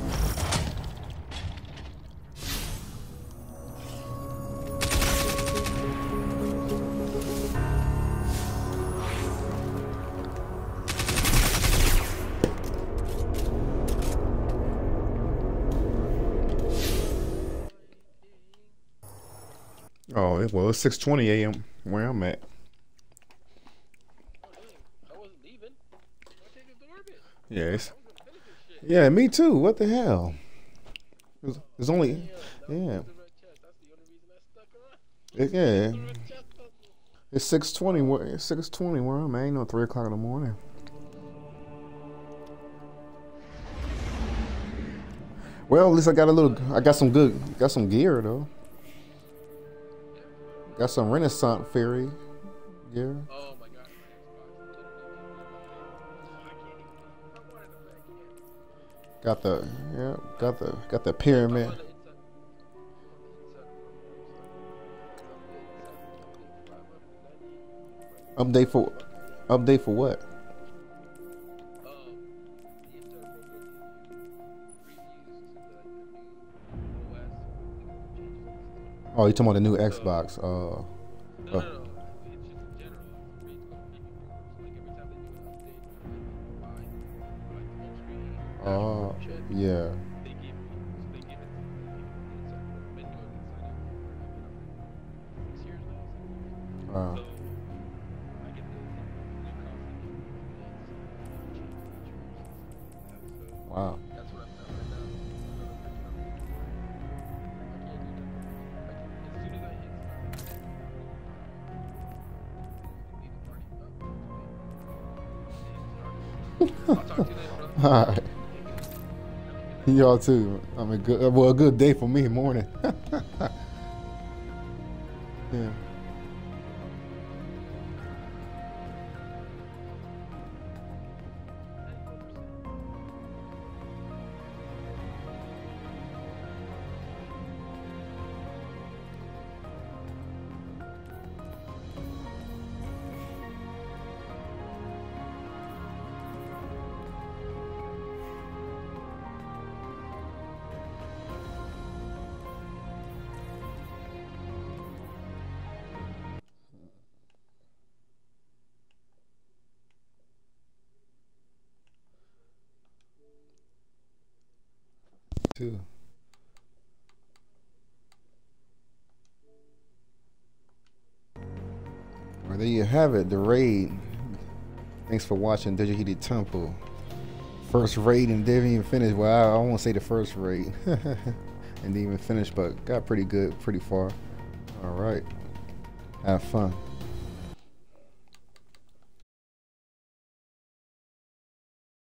Oh, well, it's 6:20 a.m. where I'm at. Yes. Yeah, me too. What the hell? It's only, yeah. Yeah. It's 6:20. It's 6:20 where I'm at. Ain't no 3 o'clock in the morning. Well, at least I got some gear though. Got some Renaissance Fairy gear. Oh my god. Got the pyramid. Update for what? Oh, you talking about the new Xbox? No, it's just in general. Oh, yeah. Wow. Wow. All right. Y'all too. I mean, a good day for me. Morning. Yeah. Too. Well, there you have it, the raid. Thanks for watching Digital Temple. First raid and didn't even finish. Well, I won't say the first raid. And didn't even finish, but got pretty good, pretty far. All right. Have fun.